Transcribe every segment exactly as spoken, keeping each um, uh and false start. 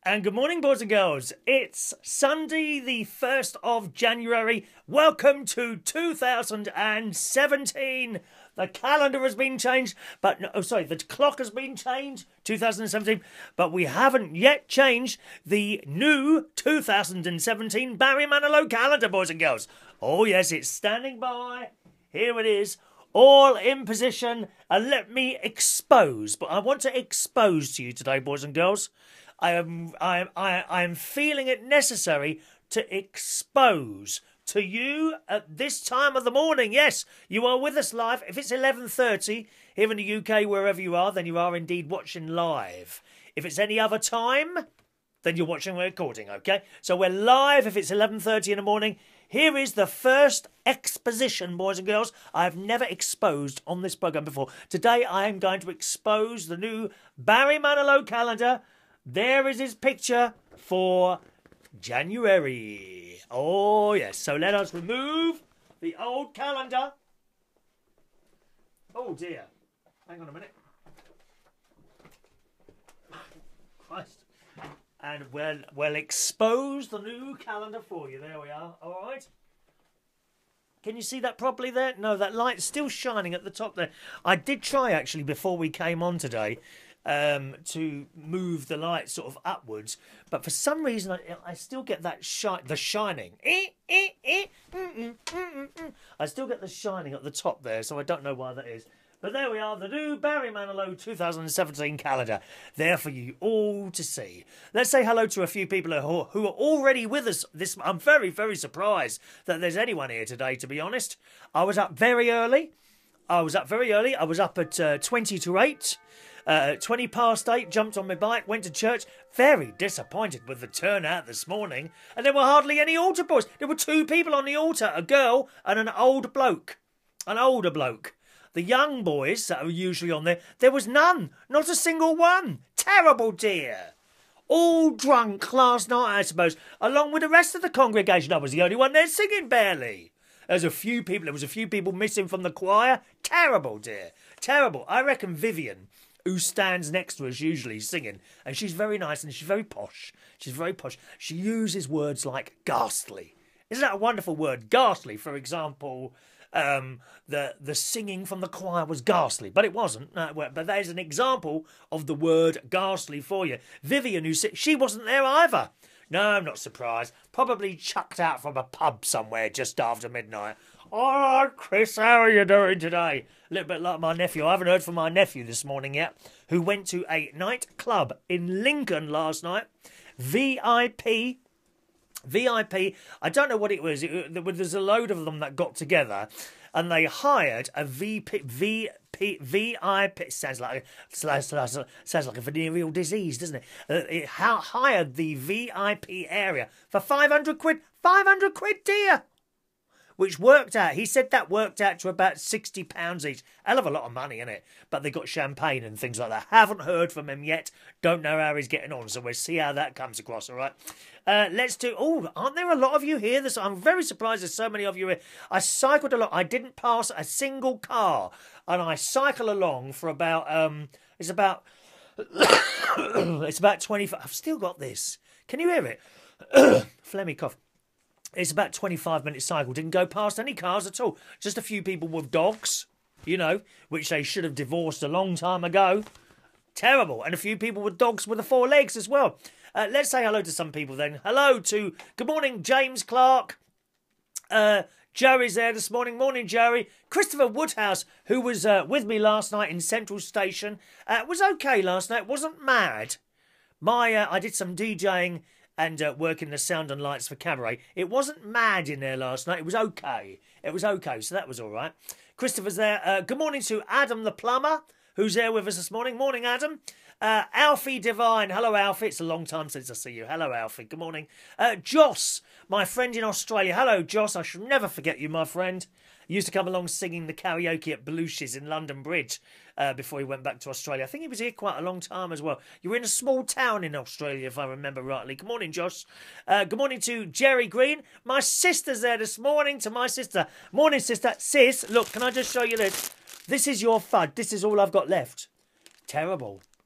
And good morning, boys and girls. It's Sunday, the first of January. Welcome to two thousand seventeen. The calendar has been changed, but no, oh, sorry, the clock has been changed, two thousand seventeen, but we haven't yet changed the new two thousand seventeen Barry Manilow calendar, boys and girls. Oh, yes, it's standing by. Here it is, all in position. And let me expose, but I want to expose to you today, boys and girls. I am, I am, I, I am feeling it necessary to expose to you at this time of the morning. Yes, you are with us live. If it's eleven thirty here in the U K, wherever you are, then you are indeed watching live. If it's any other time, then you're watching a recording, okay? So we're live if it's eleven thirty in the morning. Here is the first exposition, boys and girls, I've never exposed on this programme before. Today I am going to expose the new Barry Manilow calendar. There is his picture for January. Oh, yes. So let us remove the old calendar. Oh, dear. Hang on a minute. Christ. And we'll, we'll expose the new calendar for you. There we are. All right. Can you see that properly there? No, that light's still shining at the top there. I did try, actually, before we came on today, um, to move the light sort of upwards. But for some reason, I, I still get that shi the shining. I still get the shining at the top there, so I don't know why that is. But there we are, the new Barry Manilow two thousand seventeen calendar. There for you all to see. Let's say hello to a few people who, who are already with us. This I'm very, very surprised that there's anyone here today, to be honest. I was up very early. I was up very early. I was up at uh, twenty to eight. Uh, twenty past eight, jumped on my bike, went to church. Very disappointed with the turnout this morning. And there were hardly any altar boys. There were two people on the altar, a girl and an old bloke. An older bloke. The young boys that are usually on there, there was none. Not a single one. Terrible, dear. All drunk last night, I suppose, along with the rest of the congregation. I was the only one there singing, barely. There's a few people, there was a few people missing from the choir. Terrible, dear. Terrible. I reckon Vivian, who stands next to us usually singing, and she's very nice and she's very posh. She's very posh. She uses words like ghastly. Isn't that a wonderful word? Ghastly, for example... Um, the the singing from the choir was ghastly, but it wasn't. Uh, but there's an example of the word ghastly for you. Vivian, who said she wasn't there either. No, I'm not surprised. Probably chucked out from a pub somewhere just after midnight. All right, Chris, how are you doing today? A little bit like my nephew. I haven't heard from my nephew this morning yet, who went to a nightclub in Lincoln last night. V I P. V I P, I don't know what it was. It, there's a load of them that got together and they hired a V P, V P, V I P. Sounds like, sounds like a venereal disease, doesn't it? Uh, it hired the V I P area for five hundred quid. five hundred quid, dear! Which worked out, he said that worked out to about sixty pounds each. Hell of a lot of money, innit? But they got champagne and things like that. Haven't heard from him yet. Don't know how he's getting on, so we'll see how that comes across, all right? Uh, let's do... Oh, aren't there a lot of you here? This, I'm very surprised there's so many of you here. I cycled a lot. I didn't pass a single car. And I cycle along for about... Um, it's about... it's about twenty-five... I've still got this. Can you hear it? Phlegmy cough. It's about twenty-five minute cycle. Didn't go past any cars at all. Just a few people with dogs, you know, which they should have divorced a long time ago. Terrible. And a few people with dogs with the four legs as well. Uh, let's say hello to some people then. Hello to, good morning, James Clark. Uh, Jerry's there this morning. Morning, Jerry. Christopher Woodhouse, who was uh, with me last night in Central Station, uh, was okay last night. Wasn't mad. My, uh, I did some DJing and uh, working the sound and lights for Cabaret. It wasn't mad in there last night. It was okay. It was okay, so that was all right. Christopher's there. Uh, good morning to Adam the plumber, who's there with us this morning. Morning, Adam. Uh, Alfie Divine. Hello, Alfie. It's a long time since I see you. Hello, Alfie. Good morning. Uh, Joss, my friend in Australia. Hello, Joss. I shall never forget you, my friend. He used to come along singing the karaoke at Belushi's in London Bridge uh, before he went back to Australia. I think he was here quite a long time as well. You were in a small town in Australia, if I remember rightly. Good morning, Josh. Uh, good morning to Jerry Green. My sister's there this morning to my sister. Morning, sister. Sis, look, can I just show you this? This is your fudge. This is all I've got left. Terrible.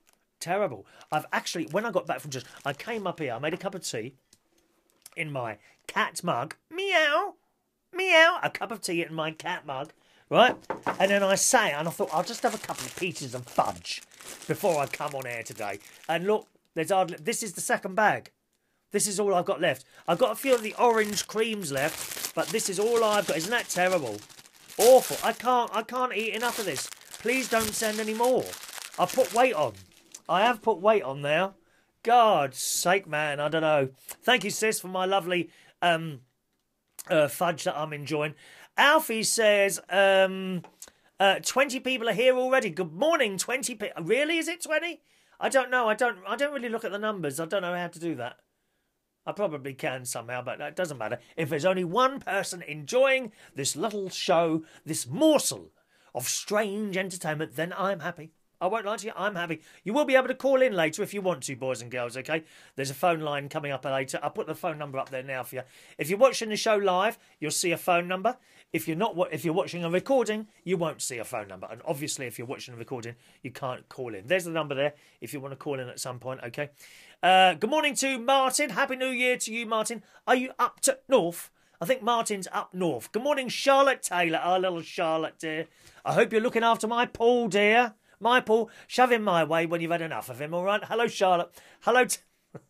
terrible. I've actually, when I got back from church, I came up here, I made a cup of tea in my cat mug. Meow, meow, a cup of tea in my cat mug, right? And then I sat and I thought, I'll just have a couple of pieces of fudge before I come on air today. And look, there's hardly, this is the second bag. This is all I've got left. I've got a few of the orange creams left, but this is all I've got. Isn't that terrible? Awful. I can't, I can't eat enough of this. Please don't send any more. I put weight on. I have put weight on now. God's sake, man, I don't know. Thank you, sis, for my lovely um, uh, fudge that I'm enjoying. Alfie says, um, uh, twenty people are here already. Good morning, twenty people. Really, is it twenty? I don't know. I don't, I don't really look at the numbers. I don't know how to do that. I probably can somehow, but it doesn't matter. If there's only one person enjoying this little show, this morsel of strange entertainment, then I'm happy. I won't lie to you, I'm happy. You will be able to call in later if you want to, boys and girls, okay? There's a phone line coming up later. I'll put the phone number up there now for you. If you're watching the show live, you'll see a phone number. If you're not, if you're watching a recording, you won't see a phone number. And obviously, if you're watching a recording, you can't call in. There's the number there if you want to call in at some point, okay? Uh, good morning to Martin. Happy New Year to you, Martin. Are you up to north? I think Martin's up north. Good morning, Charlotte Taylor. Our little Charlotte, dear. I hope you're looking after my Paul, dear. My Paul, shove him my way when you've had enough of him, all right? Hello, Charlotte. Hello. T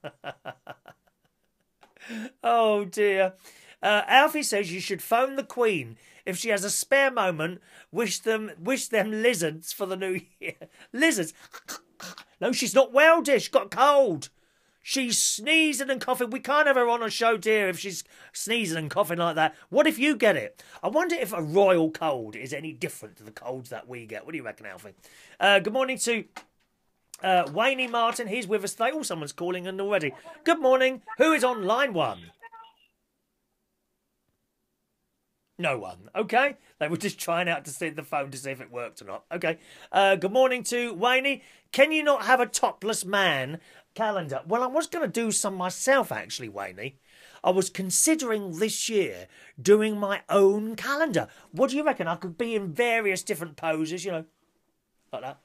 oh, dear. Uh, Alfie says you should phone the Queen. If she has a spare moment, wish them wish them lizards for the new year. Lizards? No, she's not well, dear. She's got a cold. She's sneezing and coughing. We can't have her on a show, dear, if she's sneezing and coughing like that. What if you get it? I wonder if a royal cold is any different to the colds that we get. What do you reckon, Alfie? Uh, good morning to uh, Wayne Martin. He's with us today. Oh, someone's calling in already. Good morning. Who is on line one? No one. Okay. They were just trying out to see the phone to see if it worked or not. Okay. Uh, good morning to Wayne. Can you not have a topless man calendar? Well, I was going to do some myself, actually, Wayne. I was considering this year doing my own calendar. What do you reckon? I could be in various different poses, you know, like that.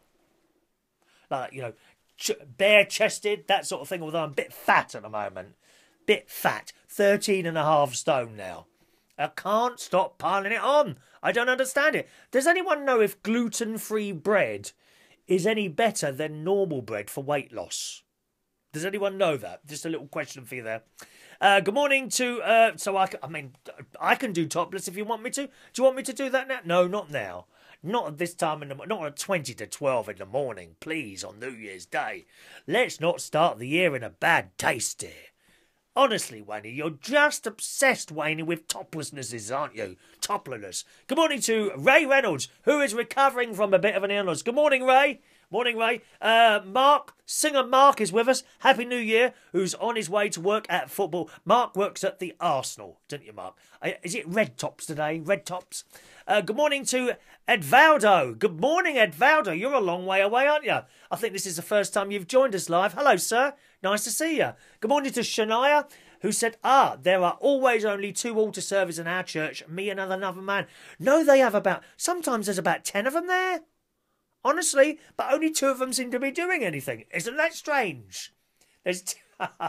Like, you know, ch bare-chested, that sort of thing, although I'm a bit fat at the moment. Bit fat. thirteen and a half stone now. I can't stop piling it on. I don't understand it. Does anyone know if gluten-free bread is any better than normal bread for weight loss? Does anyone know that? Just a little question for you there. Uh, good morning to... Uh, so, I, I mean, I can do topless if you want me to. Do you want me to do that now? No, not now. Not at this time in the... Not at twenty to twelve in the morning, please, on New Year's Day. Let's not start the year in a bad taste, dear. Honestly, Wayne, you're just obsessed, Wayne, with toplessnesses, aren't you? Toplessness. Good morning to Ray Reynolds, who is recovering from a bit of an illness. Good morning, Ray. Morning, Ray. Uh, Mark, singer Mark is with us. Happy New Year, who's on his way to work at football. Mark works at the Arsenal, don't you, Mark? Uh, is it Red Tops today? Red Tops? Uh, good morning to Edvaldo. Good morning, Edvaldo. You're a long way away, aren't you? I think this is the first time you've joined us live. Hello, sir. Nice to see you. Good morning to Shania, who said, ah, there are always only two altar servers in our church, me and another man. No, they have about, sometimes there's about ten of them there. Honestly, but only two of them seem to be doing anything. Isn't that strange? There's t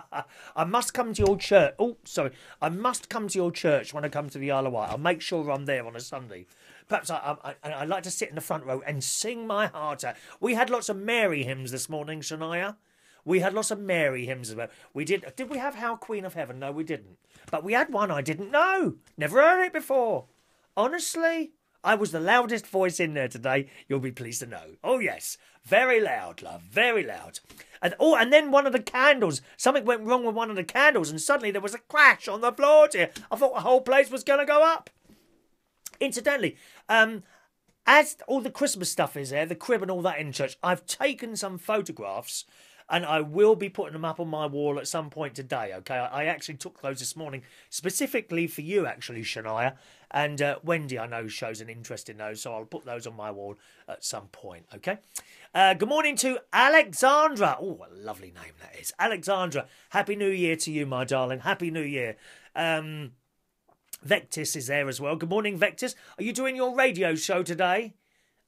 I must come to your church. Oh, sorry. I must come to your church when I come to the Isle of Wight. I'll make sure I'm there on a Sunday. Perhaps I, I, I, I like to sit in the front row and sing my heart out. We had lots of Mary hymns this morning, Shania. We had lots of Mary hymns. We did. Did we have How Queen of Heaven? No, we didn't. But we had one I didn't know. Never heard it before. Honestly, I was the loudest voice in there today. You'll be pleased to know. Oh, yes. Very loud, love. Very loud. And oh, and then one of the candles. Something went wrong with one of the candles, and suddenly there was a crash on the floor, dear. I thought the whole place was going to go up. Incidentally, um, as all the Christmas stuff is there, the crib and all that in church, I've taken some photographs, and I will be putting them up on my wall at some point today, okay? I, I actually took those this morning, specifically for you, actually, Shania. And uh, Wendy, I know, shows an interest in those, so I'll put those on my wall at some point, okay? Uh, good morning to Alexandra. Oh, what a lovely name that is. Alexandra, Happy New Year to you, my darling. Happy New Year. Um, Vectis is there as well. Good morning, Vectis. Are you doing your radio show today?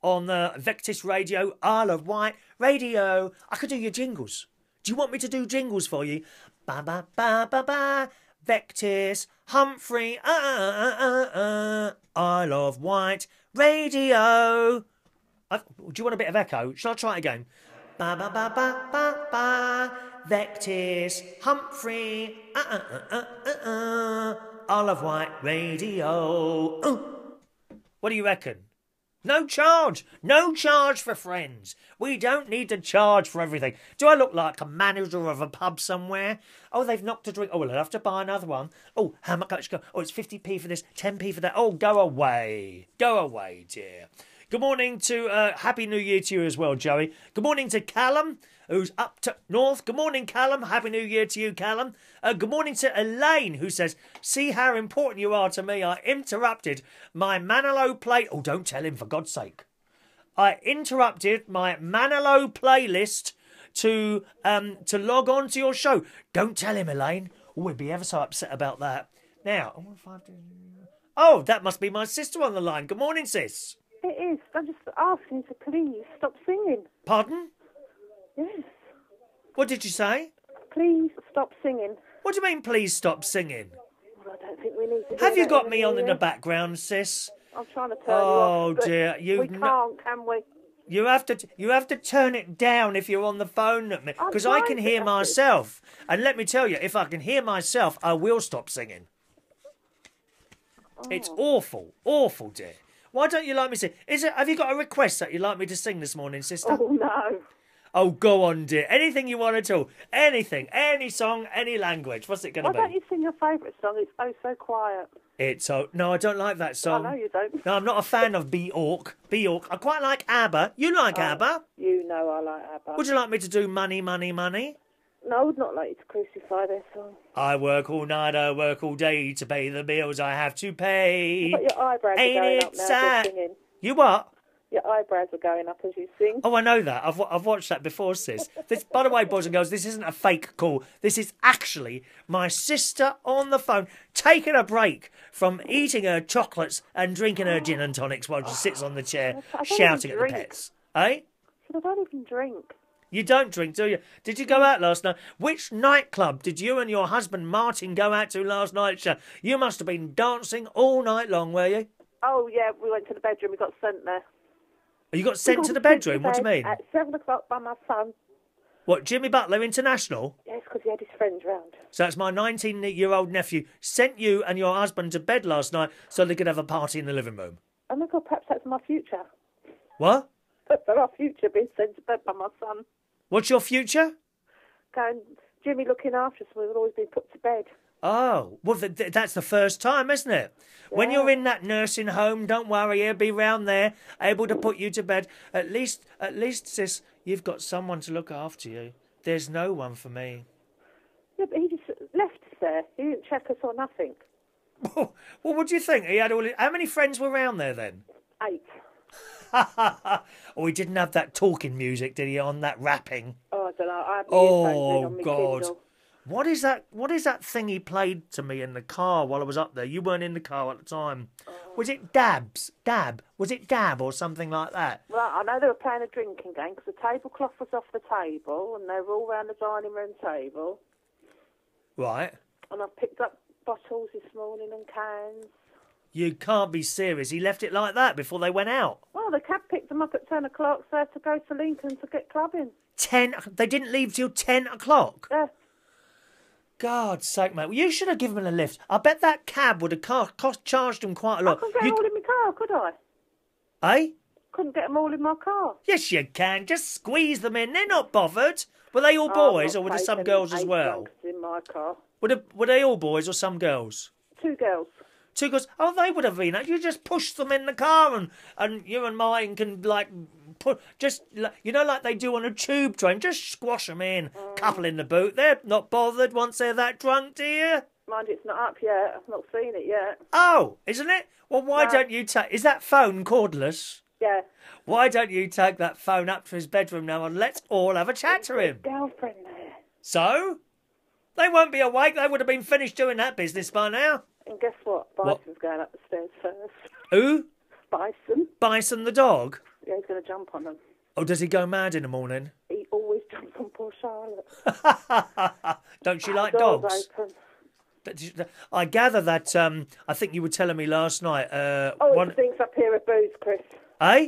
on the Vectis Radio, Isle of Wight Radio. I could do your jingles. Do you want me to do jingles for you? Ba ba ba ba ba. Vectis Humpty, uh, uh, uh, uh, Isle of Wight Radio. I've, do you want a bit of echo? Shall I try it again? Ba ba ba ba ba ba. Vectis Humpty, uh, uh, uh, uh, uh, uh, Isle of Wight Radio. Uh. What do you reckon? No charge. No charge for friends. We don't need to charge for everything. Do I look like a manager of a pub somewhere? Oh, they've knocked a drink. Oh, well, I'll have to buy another one. Oh, how much go? Oh, it's fifty p for this, ten p for that. Oh, go away. Go away, dear. Good morning to, uh, Happy New Year to you as well, Joey. Good morning to Callum, who's up to north. Good morning, Callum. Happy New Year to you, Callum. Uh, good morning to Elaine, who says, see how important you are to me. I interrupted my Manilow play... Oh, don't tell him, for God's sake. I interrupted my Manilow playlist to um to log on to your show. Don't tell him, Elaine. Oh, we'd be ever so upset about that. Now, oh, that must be my sister on the line. Good morning, sis. It is. I'm just asking you to please stop singing. Pardon? Yes. What did you say? Please stop singing. What do you mean, please stop singing? Well, I don't think we need to. Have you got in me on in the background, sis? I'm trying to turn oh, you off. dear. You we can't, can we? You have to you have to turn it down if you're on the phone at me, because I can hear myself. And let me tell you, if I can hear myself, I will stop singing. Oh. It's awful, awful, dear. Why don't you like me to sing? Is it? Have you got a request that you'd like me to sing this morning, sister? Oh, no. Oh, go on, dear. Anything you want at all. Anything. Any song, any language. What's it going to Why be? Why don't you sing your favourite song? It's Oh So Quiet. It's so... No, I don't like that song. I know you don't. No, I'm not a fan of Bjork. Bjork. I quite like ABBA. You like oh, ABBA? You know I like ABBA. Would you like me to do Money, Money, Money? No, I would not like you to crucify their song. I work all night, I work all day to pay the bills I have to pay. But your eyebrows Ain't are going it up now sad? as you're singing. You what? Your eyebrows are going up as you sing. Oh, I know that. I've I've watched that before, sis. This, by the way, boys and girls, this isn't a fake call. This is actually my sister on the phone taking a break from eating her chocolates and drinking her gin and tonics while she sits on the chair shouting at the pets. Eh? I don't even drink. You don't drink, do you? Did you go out last night? Which nightclub did you and your husband Martin go out to last night, sir? You must have been dancing all night long, were you? Oh, yeah, we went to the bedroom. We got sent there. You got sent to the bedroom? What do you mean? At seven o'clock by my son. What, Jimmy Butler International? Yes, because he had his friends round. So that's my nineteen-year-old nephew sent you and your husband to bed last night so they could have a party in the living room. Oh my God, perhaps that's my future. What? That's our future, being sent to bed by my son. What's your future? Going, Jimmy looking after us, we've always been put to bed. Oh, well, th th that's the first time, isn't it? Yeah. When you're in that nursing home, don't worry, he'll be round there, able to put you to bed. At least, at least, sis, you've got someone to look after you. There's no one for me. Yeah, but he just left us there. He didn't check us or nothing. Well, what do you think? He had all. His... How many friends were round there then? Eight. Oh, he didn't have that talking music, did he? On that rapping. Oh, I don't know. I have oh on my God. Kindle. What is that? What is that thing he played to me in the car while I was up there? You weren't in the car at the time. Oh. Was it Dabs? Dab? Was it Dab or something like that? Well, I know they were playing a drinking game because the tablecloth was off the table and they were all round the dining room table. Right. And I picked up bottles this morning and cans. You can't be serious. He left it like that before they went out. Well, the cab picked them up at ten o'clock, so I had to go to Lincoln to get clubbing. Ten? They didn't leave till ten o'clock? Yeah. God's sake, mate. Well, you should have given them a lift. I bet that cab would have cost, cost charged them quite a lot. I couldn't get you... them all in my car, could I? Eh? Couldn't get them all in my car. Yes, you can. Just squeeze them in. They're not bothered. Were they all boys, oh, or were there some girls as well? In my car. Were they, were they all boys or some girls? Two girls. Two girls. Oh, they would have been. You just push them in the car, and and you and mine can like put just you know like they do on a tube train. Just squash them in. Mm. Couple in the boot. They're not bothered once they're that drunk, dear. Mind it's not up yet. I've not seen it yet. Oh, isn't it? Well, why no. don't you take? Is that phone cordless? Yeah. Why don't you take that phone up to his bedroom now and let's all have a chat to him? Girlfriend there. So? They won't be awake. They would have been finished doing that business by now. And guess what? Bison's what? going up the stairs first. Who? Bison. Bison the dog? Yeah, he's going to jump on them. Oh, does he go mad in the morning? He always jumps on poor Charlotte. Don't you like Door's dogs? open. I gather that, um, I think you were telling me last night. Uh, Oh, one... it stinks up here of booze, Chris. Eh?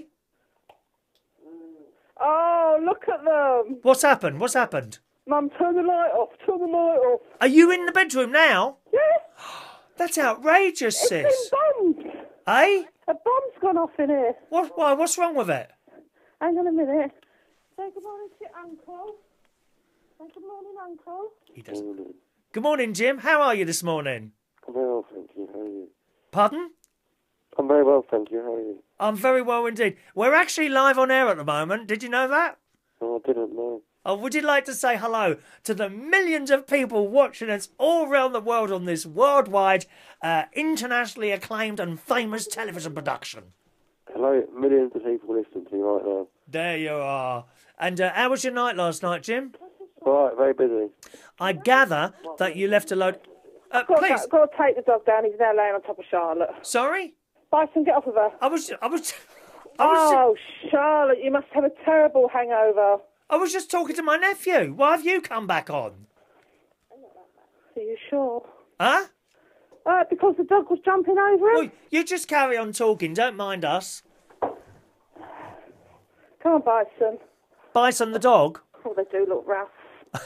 Oh, look at them. What's happened? What's happened? Mum, turn the light off. Turn the light off. Are you in the bedroom now? Yeah. That's outrageous, It's sis. been bombed. Eh? A bomb's gone off in here. What? Why? What's wrong with it? Hang on a minute. Say good morning to your uncle. Say good morning, uncle. He doesn't. Good morning, Jim. How are you this morning? I'm very well, thank you. How are you? Pardon? I'm very well, thank you. How are you? I'm very well indeed. We're actually live on air at the moment. Did you know that? Oh, I didn't know. Oh, would you like to say hello to the millions of people watching us all around the world on this worldwide, uh, internationally acclaimed and famous television production? Hello, millions of people listening to me right now. There you are. And uh, how was your night last night, Jim? All right, very busy. I gather that you left a load... Uh, Got please. to, got to take the dog down. He's now laying on top of Charlotte. Sorry? Bison, get off of her. I was... I was... I was, Oh, Charlotte, you must have a terrible hangover. I was just talking to my nephew. Why have you come back on? Are you sure? Huh? Uh, because the dog was jumping over him. Well, you just carry on talking. Don't mind us. Come on, Bison. Bison the dog? Oh, they do look rough.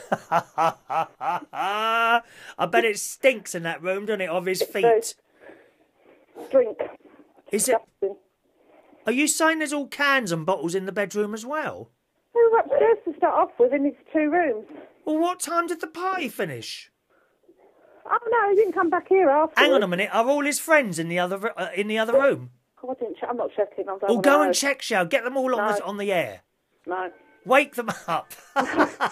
I bet it stinks in that room, doesn't it, of his feet? Drink. Is it? Disgusting. Are you saying there's all cans and bottles in the bedroom as well? We were upstairs to start off with in his two rooms. Well, what time did the party finish? Oh, no, he didn't come back here after. Hang on a minute. Are all his friends in the other uh, in the other room? Oh, I didn't che- I'm not checking. I'm Oh, go and check, shall get them all on No. the on the air. No. Wake them up. I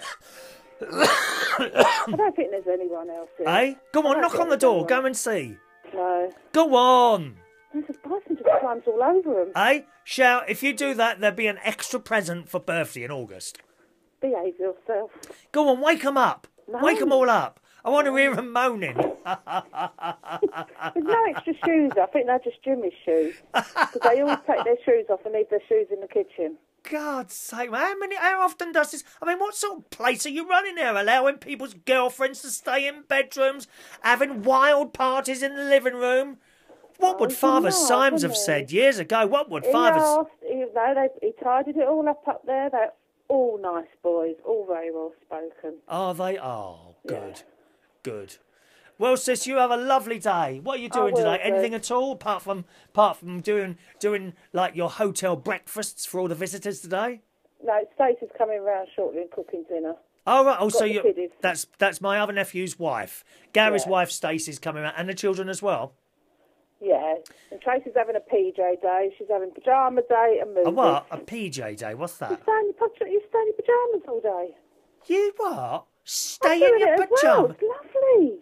don't think there's anyone else here. Eh? Go I on, don't knock think on the there's door. anyone. Go and see. No. Go on. There's a Bison just climbs all over him. Eh? Shall, if you do that, there'll be an extra present for birthday in August. Behave yourself. Go on, wake them up. No. Wake them all up. I want to hear them moaning. There's no extra shoes. I think they're just Jimmy's shoes. Because they always take their shoes off and leave their shoes in the kitchen. God's sake, man. How many, how often does this... I mean, what sort of place are you running there? Allowing people's girlfriends to stay in bedrooms? Having wild parties in the living room? What would Oh, Father no, Symes have wouldn't said he? years ago? What would He Father... asked, he, no, they, he tidied it all up up there. They're all nice boys, all very well spoken. Are they? Oh, good. Yeah. Good. Well, sis, you have a lovely day. What are you doing will today? do. Anything at all apart from apart from doing doing like your hotel breakfasts for all the visitors today? No, Stacey's coming round shortly and cooking dinner. Oh, right. Oh, so the you kiddies. that's that's my other nephew's wife. Gary's Yeah. wife, Stacey's coming out, and the children as well. Yeah, and Tracy's having a P J day. She's having pyjama day and movies. A what? A P J day? What's You that? stay in your, paj- you stay in your pyjamas all day. You what? I'm Stay in doing your it as well. pyjamas? It's lovely.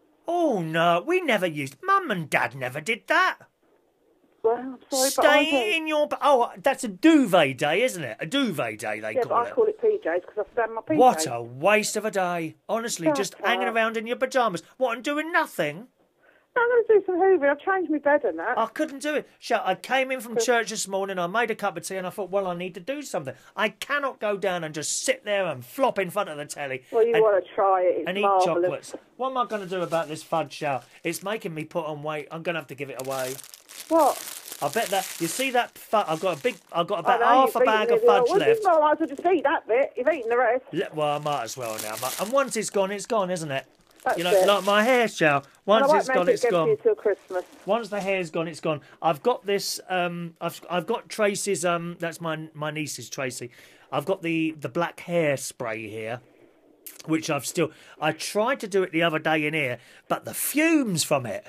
Oh no, we never used. Mum and Dad never did that. Well, I'm sorry, but I do. Stay in your. Oh, that's a duvet day, isn't it? A duvet day they Yeah, but call I it. call it P Js because I stay in my P Js. What a waste of a day. Honestly, Shut just hanging up. around in your pyjamas. What, and doing nothing? I'm going to do some hoovering. I've changed my bed and that. I couldn't do it. Shut. I came in from church this morning, I made a cup of tea, and I thought, well, I need to do something. I cannot go down and just sit there and flop in front of the telly. well, you and, want to try it. It's and eat marvellous. chocolates. What am I going to do about this fudge shower? It's making me put on weight. I'm going to have to give it away. What? I bet that you see that. Fu- I've got a big. I've got I about know, half you've a bag eaten of it all. fudge Well, left. You might as well just eat that bit. You've eaten the rest. Le- Well, I might as well now. And once it's gone, it's gone, isn't it? That's You know, it. like my hair shower. Well, I Once won't it's make gone, it it's again for gone. you till Christmas. Once the hair's gone, it's gone. I've got this. Um, I've I've got Tracy's. Um, that's my my niece's Tracy. I've got the the black hair spray here, which I've still. I tried to do it the other day in here, but the fumes from it.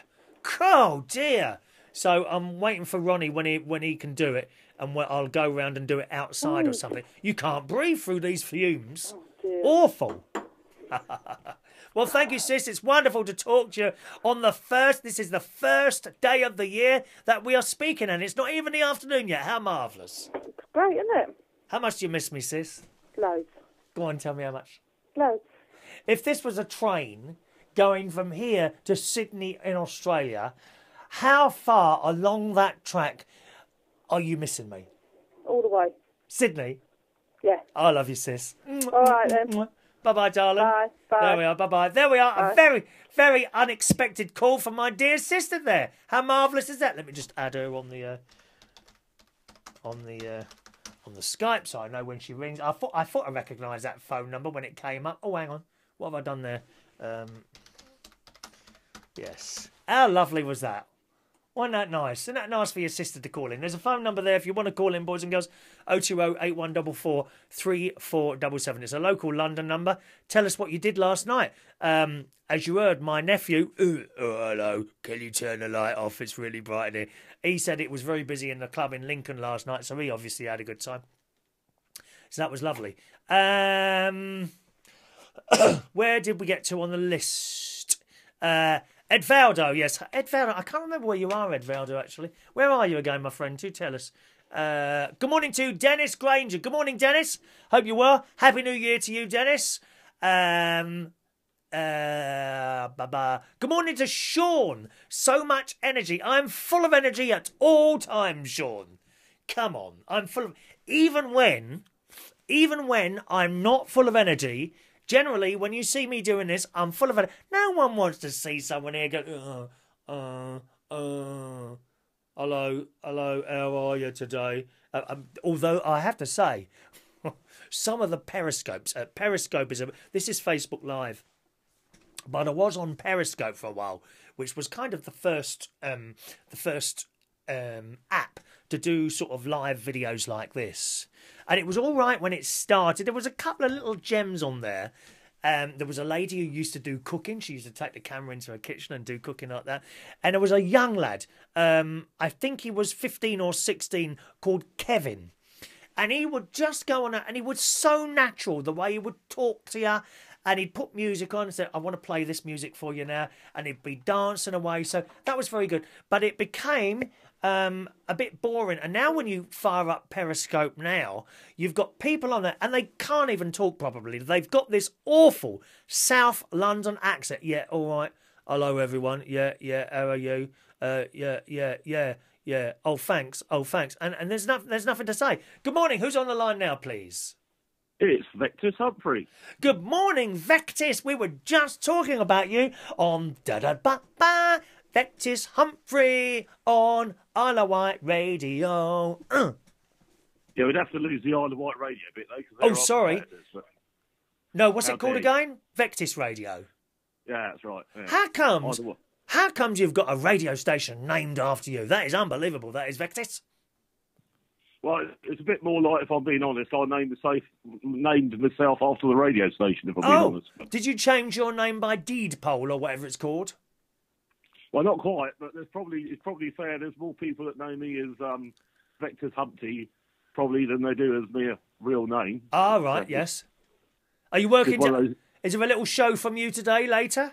Oh dear. So I'm waiting for Ronnie when he when he can do it, and when I'll go round and do it outside or something. You can't breathe through these fumes. Oh, dear. Awful. Well, thank you, sis. It's wonderful to talk to you on the first. This is the first day of the year that we are speaking, and it's not even the afternoon yet. How marvellous. It's great, isn't it? How much do you miss me, sis? Loads. Go on, tell me how much. Loads. If this was a train going from here to Sydney in Australia, how far along that track are you missing me? all the way. Sydney? Yeah. I love you, sis. All right, then. Bye-bye, darling. Bye. Bye. There we are. Bye-bye. There we are. Bye. A very, very unexpected call from my dear sister there. How marvellous is that? Let me just add her on the... Uh, on the... Uh, on the Skype, so I know when she rings. I thought I thought I recognised that phone number when it came up. Oh, hang on. What have I done there? Um, yes. How lovely was that? Wasn't that nice? Isn't that nice for your sister to call in? There's a phone number there if you want to call in, boys and girls. oh two oh, eight one four four, three four seven seven. It's a local London number. Tell us what you did last night. Um, as you heard, my nephew, oh, hello, can you turn the light off? It's really bright in here. He said it was very busy in the club in Lincoln last night, so he obviously had a good time. So that was lovely. Um, where did we get to on the list? Uh, Edvaldo, yes. Edvaldo, I can't remember where you are, Edvaldo, actually. Where are you again, my friend? Do tell us. Uh, good morning to Dennis Granger. Good morning, Dennis. Hope you well. Happy New Year to you, Dennis. Um... Uh, bye-bye. Good morning to Sean. So much energy. I'm full of energy at all times, Sean. Come on. I'm full of... Even when... Even when I'm not full of energy, generally, when you see me doing this, I'm full of energy. No one wants to see someone here go... Uh, uh, uh, hello, hello, how are you today? Uh, um, although, I have to say, some of the periscopes... Uh, Periscope is... A, this is Facebook Live. But I was on Periscope for a while, which was kind of the first, um, the first um, app to do sort of live videos like this. And it was all right when it started. There was a couple of little gems on there. Um, there was a lady who used to do cooking. She used to take the camera into her kitchen and do cooking like that. And there was a young lad, um, I think he was fifteen or sixteen, called Kevin. And he would just go on, and he was so natural, the way he would talk to you. And he'd put music on and say, I want to play this music for you now. And he'd be dancing away. So that was very good. But it became um, a bit boring. And now when you fire up Periscope now, you've got people on there and they can't even talk properly. They've got this awful South London accent. Yeah, all right. Hello, everyone. Yeah, yeah. How are you? Uh, yeah, yeah, yeah, yeah. Oh, thanks. Oh, thanks. And and there's, no, there's nothing to say. Good morning. Who's on the line now, please? It's Vectis Humpty. Good morning, Vectis. We were just talking about you on da da ba ba. Vectis Humpty on Isle of Wight Radio. Uh. Yeah, we'd have to lose the Isle of Wight radio bit though. Oh, sorry. But... No, what's How it called again? Vectis Radio. Yeah, that's right. Yeah. How comes? How comes you've got a radio station named after you? That is unbelievable. That is, Vectis. Well, it's a bit more like, if I'm being honest, I named, the safe, named myself after the radio station, if I'm being oh, honest. Did you change your name by deed poll or whatever it's called? Well, not quite, but there's probably it's probably fair. There's more people that know me as um, Vectis Humpty probably than they do as my real name. Ah, right, yeah. Yes. Are you working? To, those... Is there a little show from you today later?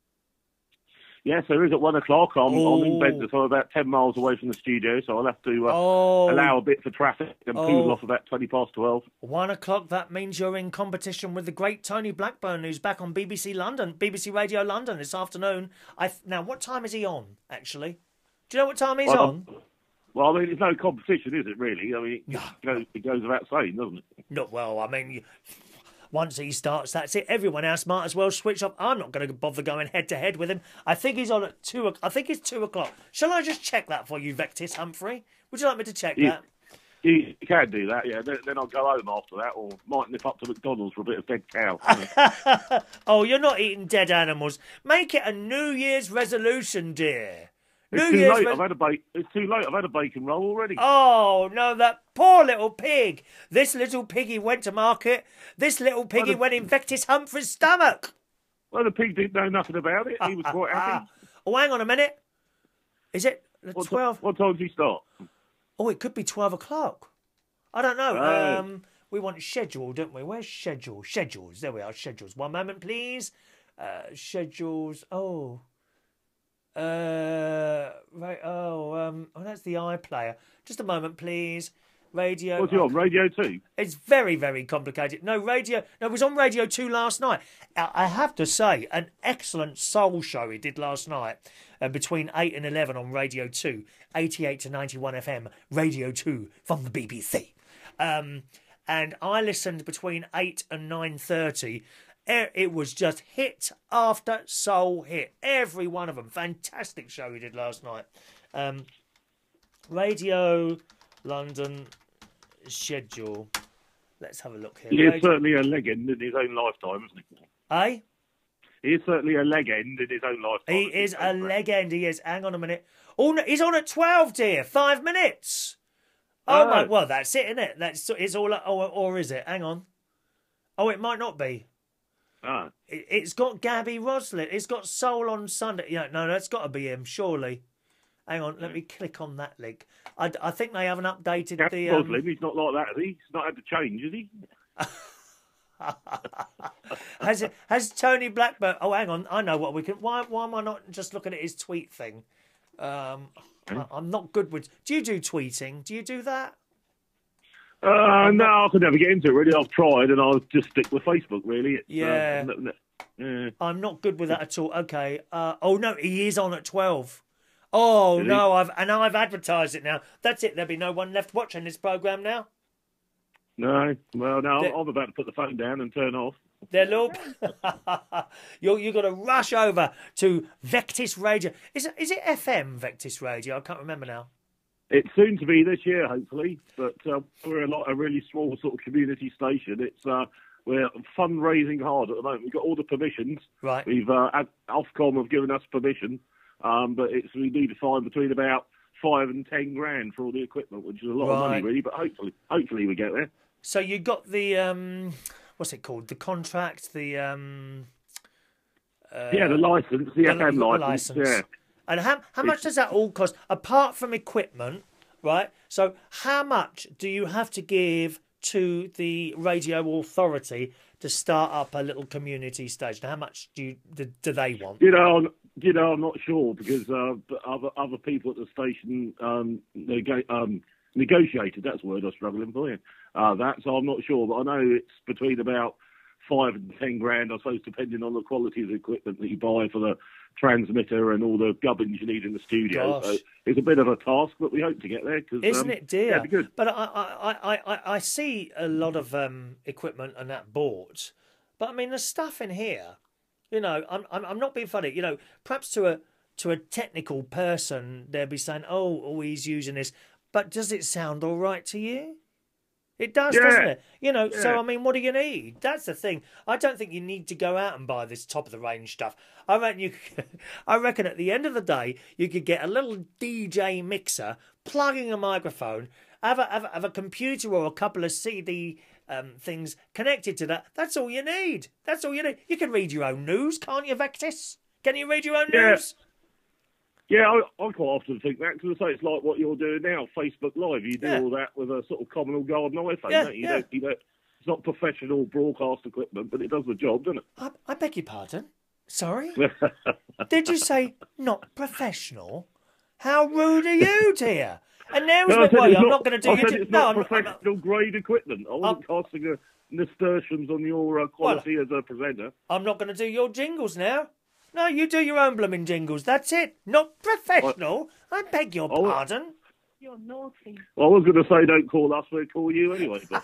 Yes, there is at one o'clock. I'm, oh. I'm in Bentley, so I'm about ten miles away from the studio, so I'll have to uh, oh. allow a bit for traffic and oh. poodle off about twenty past twelve. One o'clock, that means you're in competition with the great Tony Blackburn, who's back on B B C London, B B C Radio London this afternoon. I Now, what time is he on, actually? Do you know what time he's well, on? Well, I mean, it's no competition, is it, really? I mean, it, no. goes, it goes without saying, doesn't it? No, well, I mean... You... Once he starts, that's it. Everyone else might as well switch off. I'm not going to bother going head to head with him. I think he's on at two. I think it's two o'clock. Shall I just check that for you, Vectis Humpty? Would you like me to check you, that? You can do that, yeah. Then, then I'll go home after that, or might nip up to McDonald's for a bit of dead cow. Oh, you're not eating dead animals. Make it a New Year's resolution, dear. It's New too Year's late. res- I've had a ba- It's too late. I've had a bacon roll already. Oh, no, that poor little pig. This little piggy went to market. This little piggy well, went in Vectis Humphrey's stomach. Well, the pig didn't know nothing about it. He was quite happy. Oh, hang on a minute. Is it twelve? What, what time does he start? Oh, it could be twelve o'clock. I don't know. Oh. Um, we want schedule, don't we? Where's schedule? Schedules. There we are, schedules. One moment, please. Uh, schedules. Oh. Uh, right. Oh, um, oh, that's the iPlayer. Just a moment, please. Radio. What's it on? Radio two? It's very, very complicated. No, radio. No, it was on Radio two last night. I I have to say, an excellent soul show he did last night uh, between eight and eleven on Radio two, eighty-eight to ninety-one F M, Radio two from the B B C. Um, and I listened between eight and nine thirty. It was just hit after soul hit. Every one of them. Fantastic show he did last night. Um, Radio London schedule. Let's have a look here. He is Radio... certainly a legend in his own lifetime, isn't he? Eh? He is certainly a legend in his own lifetime. He is a legend. He is. Hang on a minute. Oh, no, he's on at twelve, dear. Five minutes. Oh, Oh. my. Well, that's it, isn't it? That's it's all. Or, or is it? Hang on. Oh, it might not be. Ah. It, it's got Gabby Roslin. It's got Soul on Sunday. Yeah, no, that's got to be him, surely. Hang on, let me click on that link. I, I think they haven't updated Yeah, the. Um... Muslim, he's not like that, is he? He's not had to change, is he? has it, has Tony Blackburn? Oh, hang on, I know what we can. Why why am I not just looking at his tweet thing? Um, I, I'm not good with. Do you do tweeting? Do you do that? Uh, no, I could never get into it, really. I've tried, and I'll just stick with Facebook, really. It's, Yeah. Uh, no, no, yeah. I'm not good with that at all. Okay. Uh, oh no, he is on at twelve. Oh Is he? no, I've and I've advertised it now. That's it. There'll be no one left watching this program now. No, well, no, The- I'm about to put the phone down and turn off. There, look. You're you've got to rush over to Vectis Radio. Is it is it F M Vectis Radio? I can't remember now. It's soon to be this year, hopefully, but uh, we're a, lot, a really small sort of community station. It's uh, we're fundraising hard at the moment. We've got all the permissions. Right. We've uh, had, Ofcom have given us permission, um, but it's we need to find between about five and ten grand for all the equipment, which is a lot of money, Right. really. But hopefully, hopefully we get there. So you got the um, what's it called? The contract, the um, uh, yeah, the license, the, the- F M the license, license. yeah. And how how much does that all cost apart from equipment, right? So how much do you have to give to the radio authority to start up a little community station? How much do you do, do they want? You know, I'm, you know, I'm not sure because uh, but other other people at the station um, neg- um, negotiated. That's the word I'm struggling for. Yeah. Uh, that, so I'm not sure, but I know it's between about five and ten grand, I suppose, depending on the quality of the equipment that you buy for the transmitter and all the gubbins you need in the studio. Gosh. So it's a bit of a task, but we hope to get there. Cause, Isn't um, it, dear? Yeah, it'd be good. But I, I, I, I, I see a lot of um, equipment and that bought. But I mean, the stuff in here, you know, I'm, I'm, I'm not being funny. You know, perhaps to a to a technical person, they'd be saying, "Oh, oh, he's using this," but does it sound all right to you? It does, Yeah. doesn't it? You know, so Yeah. I mean, what do you need? That's the thing. I don't think you need to go out and buy this top of the range stuff. I reckon you. I reckon at the end of the day, you could get a little D J mixer, plug in a microphone, have a have a, have a computer or a couple of C D um, things connected to that. That's all you need. That's all you need. You can read your own news, can't you, Vectis? Can you read your own Yeah. news? Yeah, I, I quite often think that because I say it's like what you're doing now, Facebook Live. You do Yeah. all that with a sort of communal garden iPhone, Yeah, don't you? yeah. Don't, you don't, it's not professional broadcast equipment, but it does the job, doesn't I, I beg your pardon. Sorry. it? Did you say not professional? How rude are you, dear? And now No, I well, said it's I'm not going to do I your said t- it's no, not I'm not, I'm not- professional grade equipment. I wasn't casting a nasturtiums on your uh, quality as a presenter. I'm not going to do your jingles now. No, you do your own blooming jingles. That's it. Not professional. I beg your Oh, pardon. You're naughty. Well, I was going to say don't call us, we'll call you anyway. But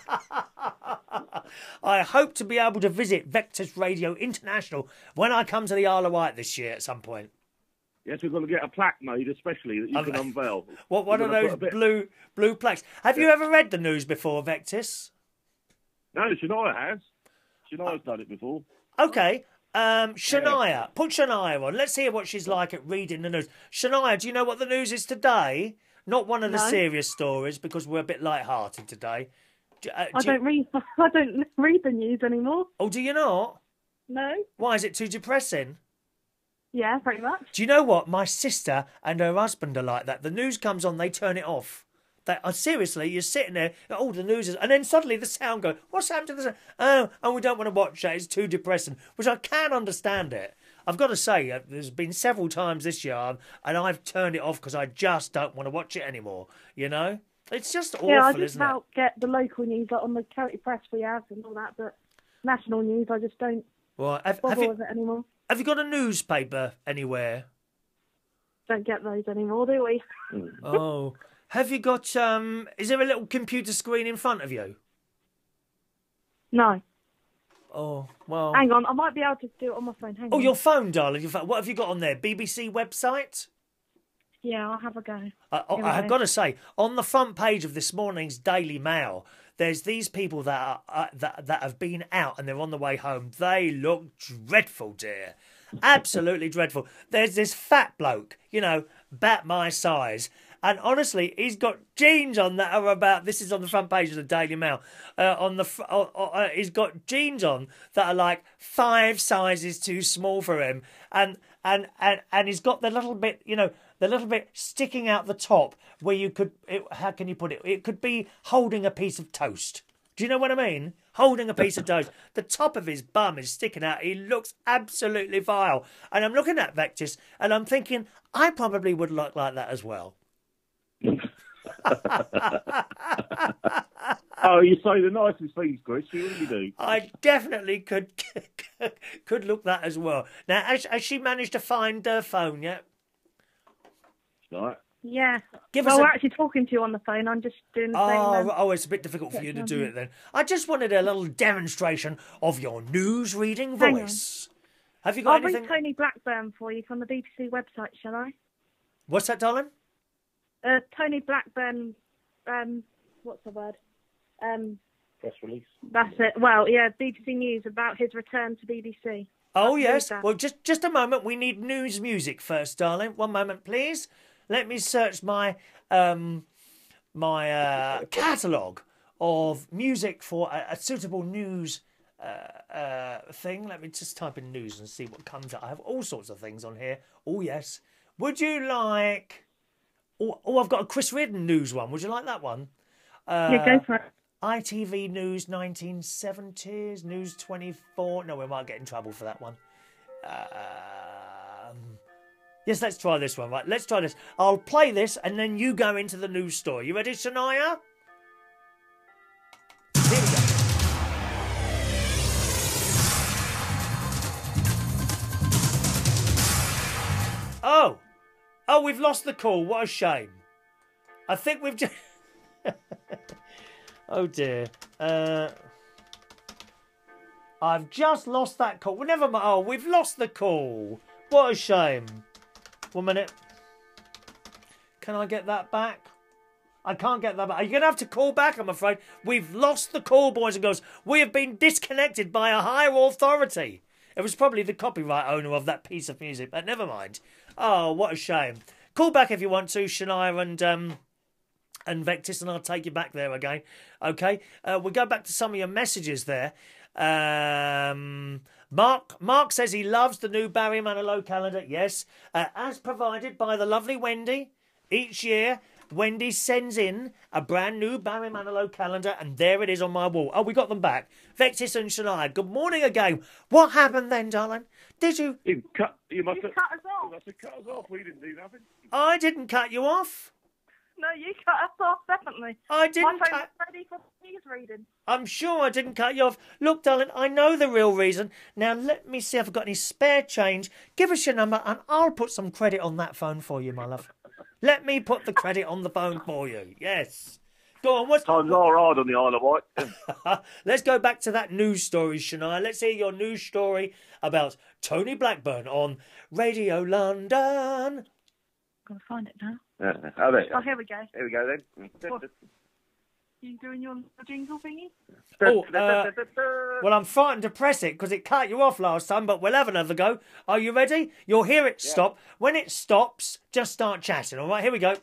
I hope to be able to visit Vectis Radio International when I come to the Isle of Wight this year at some point. yes, we've got to get a plaque made, especially that you I've- can unveil. What one We're of gonna those put a bit- blue blue plaques? Have you ever read the news before, Vectis? No, Shania has. Shania's done it before. Okay. Um, Shania, put Shania on. Let's hear what she's like at reading the news. Shania, do you know what the news is today? Not one of the No. serious stories because we're a bit light-hearted today. Do, uh, I do you- don't read. I don't read the news anymore. Oh, do you not? No. Why is it too depressing? Yeah, pretty much. Do you know what? My sister and her husband are like that. The news comes on, they turn it off. They, uh, seriously, you're sitting there, oh, the news is... And then suddenly the sound goes, what's happened to the sound? Oh, and we don't want to watch that, it's too depressing. Which I can understand it. I've got to say, uh, there's been several times this year, um, and I've turned it off because I just don't want to watch it anymore, you know? It's just awful, Yeah, I just isn't it? about get the local news like on the county press we have and all that, but national news I just don't Well, have, bother have you with it anymore. have you got a newspaper anywhere? Don't get those anymore, do we? Oh, have you got? Um, is there a little computer screen in front of you? No. Oh, well. Hang on, I might be able to do it on my phone. Hang Oh, on. your phone, darling. Your phone. What have you got on there? B B C website? Yeah, I'll have a go. I, I, Here we I have go. got to say, on the front page of this morning's Daily Mail, there's these people that are, uh, that that have been out and they're on the way home. They look dreadful, dear. Absolutely dreadful. There's this fat bloke, you know, bat my size. And honestly, he's got jeans on that are about. This is on the front page of the Daily Mail. Uh, on the, fr- uh, uh, he's got jeans on that are like five sizes too small for him, and and and and he's got the little bit, you know, the little bit sticking out the top where you could. It, how can you put it? It could be holding a piece of toast. Do you know what I mean? Holding a piece of toast. The top of his bum is sticking out. He looks absolutely vile. And I'm looking at Vectis, and I'm thinking I probably would look like that as well. Oh, you say the nicest things, Chris. You really do. I definitely could could look that as well. Now, has, has she managed to find her phone yet? Right. Yeah. Give well, us a- we're actually talking to you on the phone. I'm just doing the same. Oh, um, oh, it's a bit difficult for you to do it then. I just wanted a little demonstration of your news reading Hang on. voice. Have you got I'll anything? read Tony Blackburn for you from the B B C website, shall I? What's that, darling? Uh, Tony Blackburn, um, what's the word? Um, Press release. that's it. Well, yeah, B B C News about his return to B B C. Oh, Read yes. that. Well, just just a moment. We need news music first, darling. One moment, please. Let me search my um my uh, catalogue of music for a, a suitable news uh, uh, thing. Let me just type in news and see what comes up. I have all sorts of things on here. Oh, yes. Would you like... Oh, oh I've got a Chris Reardon news one. Would you like that one? Uh, yeah, go for it. I T V News nineteen seventies, News twenty-four. No, we might get in trouble for that one. Um, yes, let's try this one. Right, let's try this. I'll play this and then you go into the news story. You ready, Shania? Here we go. Oh, oh, we've lost the call. What a shame. I think we've just... Oh dear. Uh, I've just lost that call. Well, never mind. Oh, we've lost the call. What a shame. One minute. Can I get that back? I can't get that back. Are you going to have to call back, I'm afraid? We've lost the call, boys and girls. We have been disconnected by a higher authority. It was probably the copyright owner of that piece of music, but never mind. Oh, what a shame. Call back if you want to, Shania and... um. and Vectis, and I'll take you back there again. Okay, uh, we'll go back to some of your messages there. Um, Mark Mark says he loves the new Barry Manilow calendar. Yes, uh, as provided by the lovely Wendy. Each year, Wendy sends in a brand new Barry Manilow calendar, and there it is on my wall. Oh, we got them back. Vectis and Shania, good morning again. What happened then, darling? Did you... You cut. You must You have cut us off. You must have cut us off. We didn't do nothing. I didn't cut you off. No, you cut us off, definitely. I didn't My phone cut... was ready for news reading. I'm sure I didn't cut you off. Look, darling, I know the real reason. Now, let me see if I've got any spare change. Give us your number and I'll put some credit on that phone for you, my love. Let me put the credit on the phone for you. Yes. Go on, what's... Times are hard on the Isle of Wight. Let's go back to that news story, Shania. Let's hear your news story about Tony Blackburn on Radio London. Gotta find it now. Yeah. Oh, there. Oh, here we go. Here we go then. What? You doing your jingle thingy? Oh, uh, well, I'm frightened to press it because it cut you off last time, but we'll have another go. Are you ready? You'll hear it stop. When it stops, just start chatting, all right? Here we go.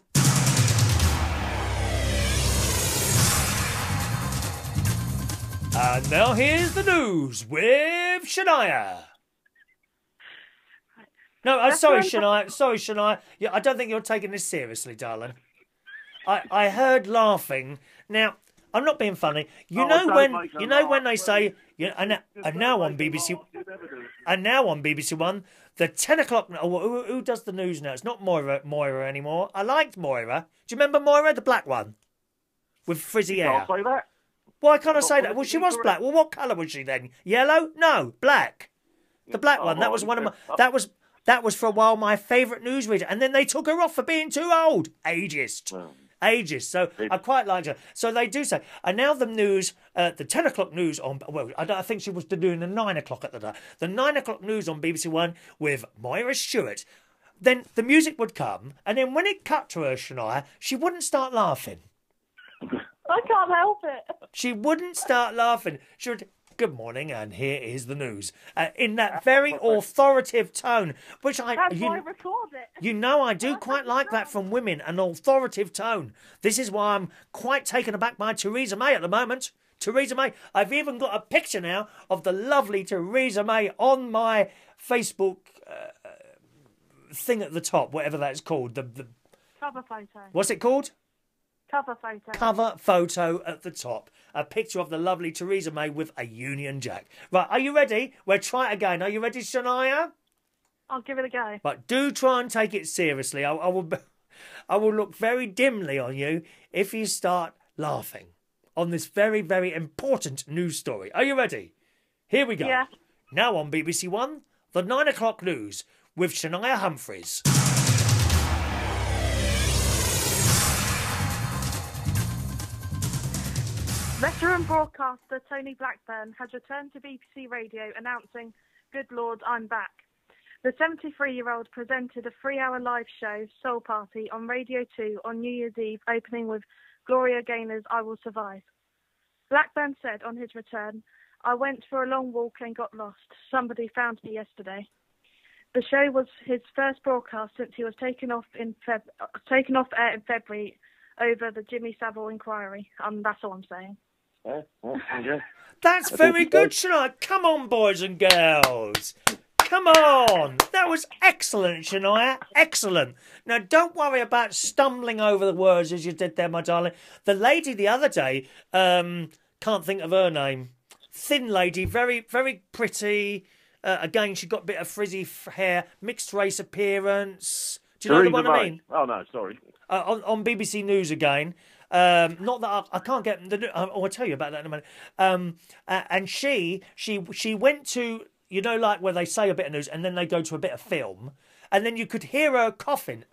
And now here's the news with Shania. No, I'm sorry, Shania. Sorry, Shania. Yeah, I don't think you're taking this seriously, darling. I, I heard laughing. Now, I'm not being funny. You Oh, know don't when make her you know when laugh, they say you know, and, and now on B B C and now on B B C One the ten o'clock. Oh, who, who does the news now? It's not Moira Moira anymore. I liked Moira. Do you remember Moira, the black one? with frizzy You hair. can't say that. Why can't I Not say that? Well, she was politically black. correct. Well, what colour was she then? Yellow? No, black. The black Oh, one. That was one of my. yeah. That was that was for a while my favourite newsreader, and then they took her off for being too old. Ageist. Well, Ages. So I quite liked her. So they do say, and now the news, uh, the ten o'clock news on, well, I, don't, I think she was doing the nine o'clock at the time. The nine o'clock news on B B C One with Moira Stewart. Then the music would come, and then when it cut to her, Shania, she wouldn't start laughing. I can't help it. She wouldn't start laughing. She would, good morning, and here is the news. Uh, in that very authoritative tone, which I... That's you, why I record it. You know, I do quite like that from women, an authoritative tone. This is why I'm quite taken aback by Theresa May at the moment. Theresa May. I've even got a picture now of the lovely Theresa May on my Facebook uh, thing at the top, whatever that's called. The, the Cover photo. What's it called? Cover photo. Cover photo at the top. A picture of the lovely Theresa May with a Union Jack. Right, are you ready? We'll try it again. Are you ready, Shania? I'll give it a go. But do try and take it seriously. I, I will, I will look very dimly on you if you start laughing on this very, very important news story. Are you ready? Here we go. Yeah. Now on B B C One, the nine o'clock news with Shania Humphreys. Veteran broadcaster Tony Blackburn has returned to B B C Radio announcing, "Good Lord, I'm back." The seventy-three-year-old presented a three-hour live show, Soul Party, on Radio two on New Year's Eve, opening with Gloria Gaynor's I Will Survive. Blackburn said on his return, "I went for a long walk and got lost. Somebody found me yesterday." The show was his first broadcast since he was taken off in Feb- taken off air in February over the Jimmy Savile inquiry. Um, that's all I'm saying. yeah, yeah, yeah. That's very good, Shania. Come on, boys and girls. Come on. That was excellent, Shania. Excellent. Now, don't worry about stumbling over the words as you did there, my darling. The lady the other day, um, can't think of her name. Thin lady, very, very pretty. Uh, again, she got a bit of frizzy f- hair, mixed race appearance. Do you know the Theresa one I May. mean? Oh, no, sorry. Uh, on, on B B C News again. Um, not that I, I can't get the. I'll tell you about that in a minute. Um, uh, and she, she, she went to, you know, like where they say a bit of news and then they go to a bit of film, and then you could hear her coughing.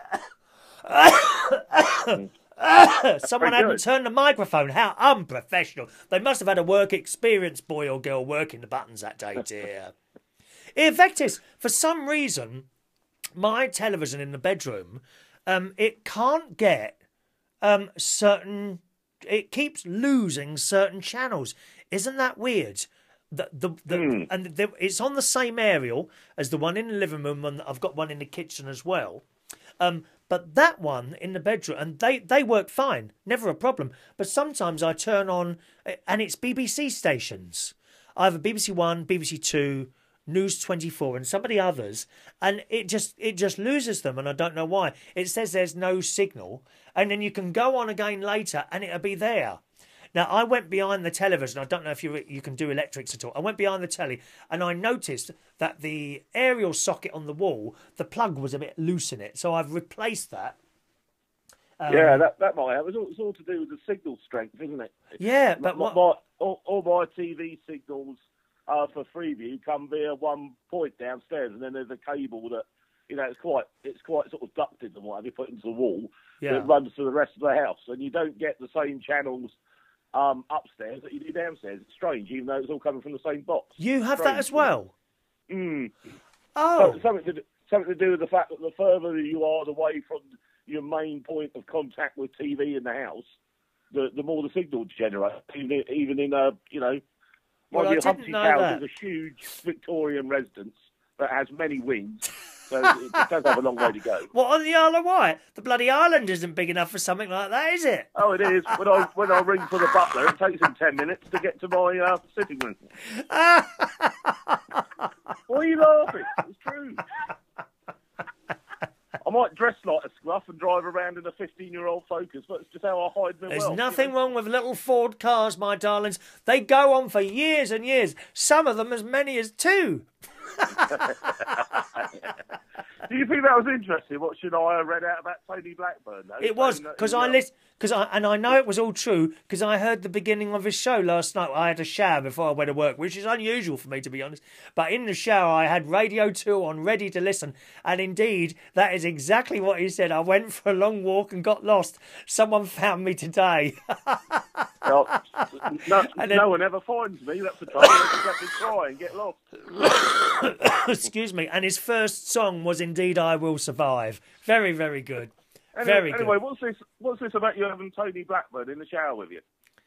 Someone hadn't good. turned the microphone. How unprofessional! They must have had a work experience, boy or girl, working the buttons that day, dear. Here, Vectis, for some reason, my television in the bedroom, um, it can't get um, certain. It keeps losing certain channels. Isn't that weird? The, the, the, Mm. And the, it's on the same aerial as the one in the living room, and I've got one in the kitchen as well. Um, but that one in the bedroom, and they, they work fine, never a problem. But sometimes I turn on, and it's B B C stations. I have a B B C One, B B C Two, News twenty-four, and some of the others, and it just it just loses them, and I don't know why. It says there's no signal, and then you can go on again later, and it'll be there. Now, I went behind the television. I don't know if you you can do electrics at all. I went behind the telly, and I noticed that the aerial socket on the wall, the plug was a bit loose in it. So I've replaced that. Um, yeah, that, that might have. It's all, it's all to do with the signal strength, isn't it? Yeah, but my, what... my, all, all my T V signals uh, for Freeview come via one point downstairs, and then there's a cable that, you know, it's quite it's quite sort of ducted and what have you, put into the wall. Yeah. That runs to the rest of the house, and you don't get the same channels Um, upstairs that you do downstairs. It's strange, even though it's all coming from the same box. You have strange, that as well? Mm. Oh. So, something, to do, something to do with the fact that the further you are away from your main point of contact with T V in the house, the the more the signal generates. Even, even in a, you know, Well, one I of your didn't Humpty know Towers that. is a huge Victorian residence that has many wings. So it, it does have a long way to go. What, on the Isle of Wight? The bloody island isn't big enough for something like that, is it? Oh, it is. When I when I ring for the butler, it takes him ten minutes to get to my uh, sitting room. Why are you laughing? It's true. I might dress like a scruff and drive around in a fifteen-year-old Focus, but it's just how I hide my There's wealth. nothing you know? wrong with little Ford cars, my darlings. They go on for years and years. Some of them as many as two. Do you think that was interesting? What Shania read out about Tony Blackburn? Though, It was, saying that because he, I uh, listened, because I and I know it was all true because I heard the beginning of his show last night. I had a shower before I went to work, which is unusual for me, to be honest. But in the shower, I had Radio Two on, ready to listen, and indeed, that is exactly what he said. I went for a long walk and got lost. Someone found me today. No, no, And then- no one ever finds me. That's the trouble. They just let me cry and get lost. Excuse me. And his first song was indeed "I Will Survive." Very, very good. Anyway, Very good. anyway, what's this? What's this about you having Tony Blackburn in the shower with you?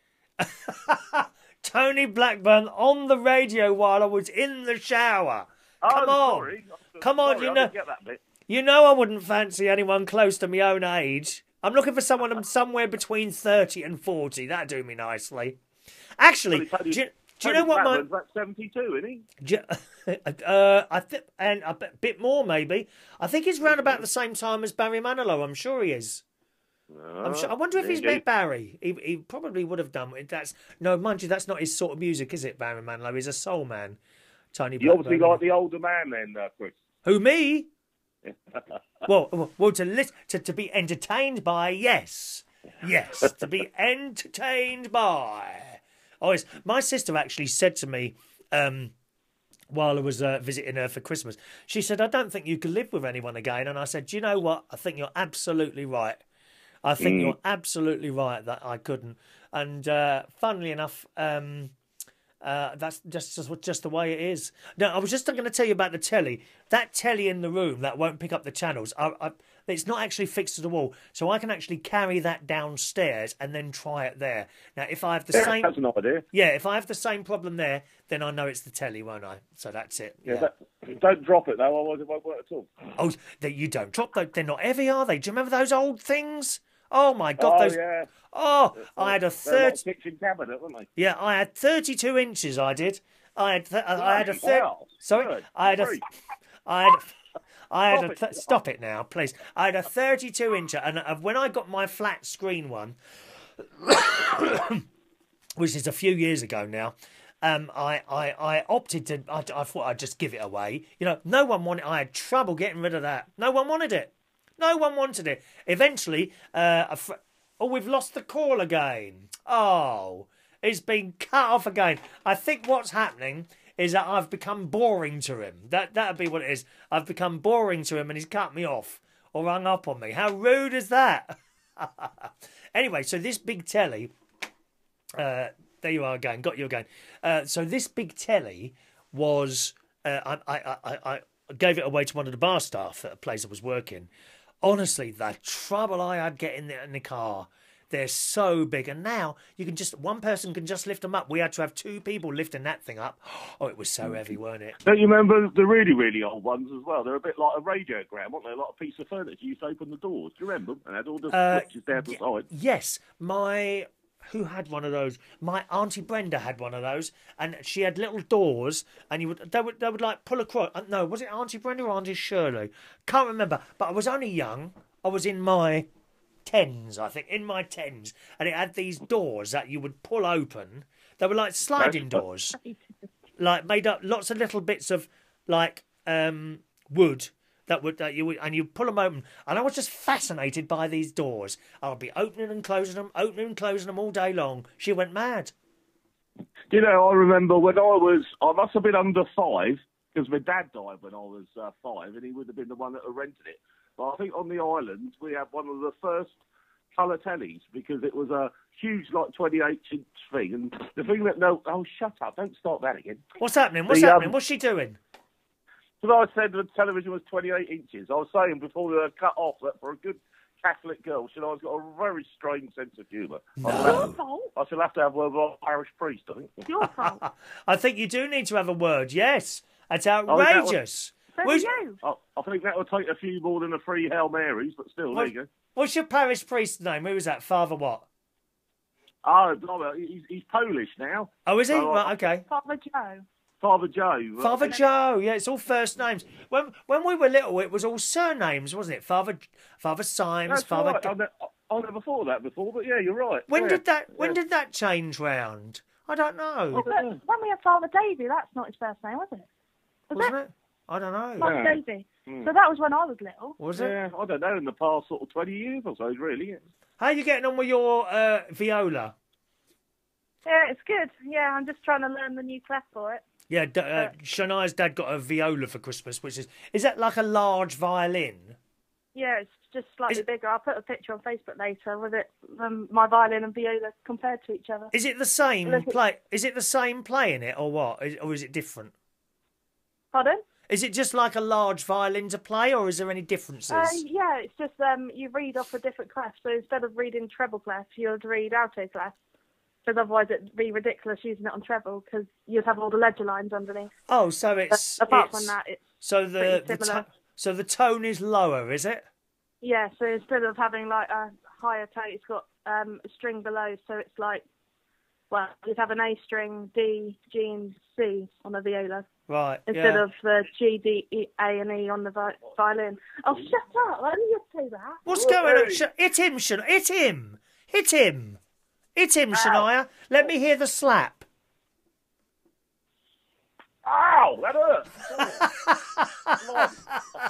Tony Blackburn on the radio while I was in the shower. Oh, Come on. sorry. Come on, Sorry, you I know- didn't get that bit. You know I wouldn't fancy anyone close to my own age. I'm looking for someone somewhere between thirty and forty. That'd do me nicely. Actually, Well, Tony- do, you- do you Tony know what my... Blackburn's about seventy-two, isn't he? do you- uh, I think, and a bit- bit more maybe. I think he's round about the same time as Barry Manilow. I'm sure he is. I'm sure. I wonder if there he's you go. met Barry. He, he probably would have done. That's no, mind you, that's not his sort of music, is it? Barry Manilow. He's a soul man. Tony. You obviously Blackburn. like the older man then, uh, Chris. Who, me? well, well, well, to, lis- to to be entertained by, yes, yes, to be entertained by. Oh, yes. My sister actually said to me, um, while I was uh, visiting her for Christmas, she said, "I don't think you could live with anyone again." And I said, "Do you know what? I think you're absolutely right. I think Mm. you're absolutely right that I couldn't." And uh, funnily enough, um, uh, that's just, just just the way it is. Now, I was just going to tell you about the telly. That telly in the room that won't pick up the channels, I, I, it's not actually fixed to the wall, so I can actually carry that downstairs and then try it there. Now, if I have the Yeah, same, that's an idea. yeah, if I have the same problem there, then I know it's the telly, won't I? So that's it. Yeah, Yeah. That, don't drop it though, otherwise it won't work at all. Oh, that you don't drop those. They're not heavy, are they? Do you remember those old things? Oh my God, oh those. yeah, Oh, I had a they're like thirty. kitchen cabinet, weren't they? Yeah, I had thirty-two inches. I did. I had. Th- I had a Bloody third. hell. Sorry, Good I had a. grief. I had. A, I had Stop a. it. Th- stop it now, please. I had a thirty-two incher, and uh, when I got my flat screen one, which is a few years ago now, um, I, I, I opted to. I, I thought I'd just give it away. You know, no one wanted. I had trouble getting rid of that. No one wanted it. No one wanted it. Eventually, uh, a fr- oh, we've lost the call again. Oh, it's been cut off again. I think what's happening is that I've become boring to him. That that'd be what it is. I've become boring to him, and he's cut me off or hung up on me. How rude is that? Anyway, so this big telly. Uh, there you are again. Got you again. Uh, so this big telly was. Uh, I, I I I gave it away to one of the bar staff at a place I was working. Honestly, the trouble I had getting there in the car. They're so big, and now you can just one person can just lift them up. We had to have two people lifting that thing up. Oh, it was so heavy, weren't it? Don't you remember the really, really old ones as well? They're a bit like a radiogram, weren't they? A lot of piece of furniture. You used to open the doors. Do you remember them? And had all the Uh, switches down the y- side. Yes, my who had one of those? My auntie Brenda had one of those, and she had little doors, and you would they would they would like pull across. uh, No, was it Auntie Brenda or Auntie Shirley? Can't remember. But I was only young. I was in my tens, I think, in my tens, and it had these doors that you would pull open. They were like sliding doors, like made up lots of little bits of like um, wood that would that you would, and you pull them open. And I was just fascinated by these doors. I would be opening and closing them, opening and closing them all day long. She went mad. You know, I remember when I was, I must have been under five, because my dad died when I was uh, five, and he would have been the one that had rented it. But I think on the island, we had one of the first colour tellies, because it was a huge, like, twenty-eight inch thing. And the thing that, no, oh, shut up, don't start that again. What's happening? What's The, um, happening? What's she doing? So I said the television was twenty-eight inches. I was saying before we were cut off that for a good Catholic girl, she has got a very strange sense of humour. No. Your fault. I shall have to have one with our parish priest, I think. Your fault. I think you do need to have a word. Yes, that's that was- outrageous. So do Where's- you. I, I think that would take a few more than a free Hail Marys, but still, What- there you go. What's your parish priest's name? Who was that? Father what? Oh, blimey, he's, he's Polish now. Oh, is he? Oh, Right, okay. Father Joe. Father Joe. Father Joe, yeah, it's all first names. When when we were little, it was all surnames, wasn't it? Father Father Symes, That's Father. right. I, ne- I never thought of that before, but yeah, you're right. When yeah. did that? When yeah. did that change round? I don't know. But when we had Father Davy, that's not his first name, was it? Was wasn't it? it? I don't know. Oh, Yeah. Daisy. Mm. So that was when I was little. Was it? Yeah, I don't know, in the past sort of twenty years or so, really. How are you getting on with your uh, viola? Yeah, it's good. Yeah, I'm just trying to learn the new clef for it. Yeah, d- uh, Shania's dad got a viola for Christmas, which is... Is that like a large violin? Yeah, it's just slightly Is- bigger. I'll put a picture on Facebook later with it, um, my violin and viola compared to each other. Is it the same Look, it- play? Is it the same playing it, or what? Is, or is it different? Pardon? Is it just like a large violin to play, or is there any differences? Uh, yeah, it's just um, you read off a different clef. So instead of reading treble clef, you'd read alto clef. Because otherwise it'd be ridiculous using it on treble because you'd have all the ledger lines underneath. Oh, so it's But apart it's- from that, it's so the, pretty the similar. to- so the tone is lower, is it? yeah. So instead of having like a higher tone, it's got um, a string below. So it's like, well, you'd have an A string, D, G, and C on the viola Right. instead yeah. of the G, D, E, A, and E on the vi- violin. Oh, shut up! Why didn't you say that? What's going on? Sh- hit him, Shania. Hit him. Hit him. Hit him, Shania. Let me hear the slap. Ow, that hurts.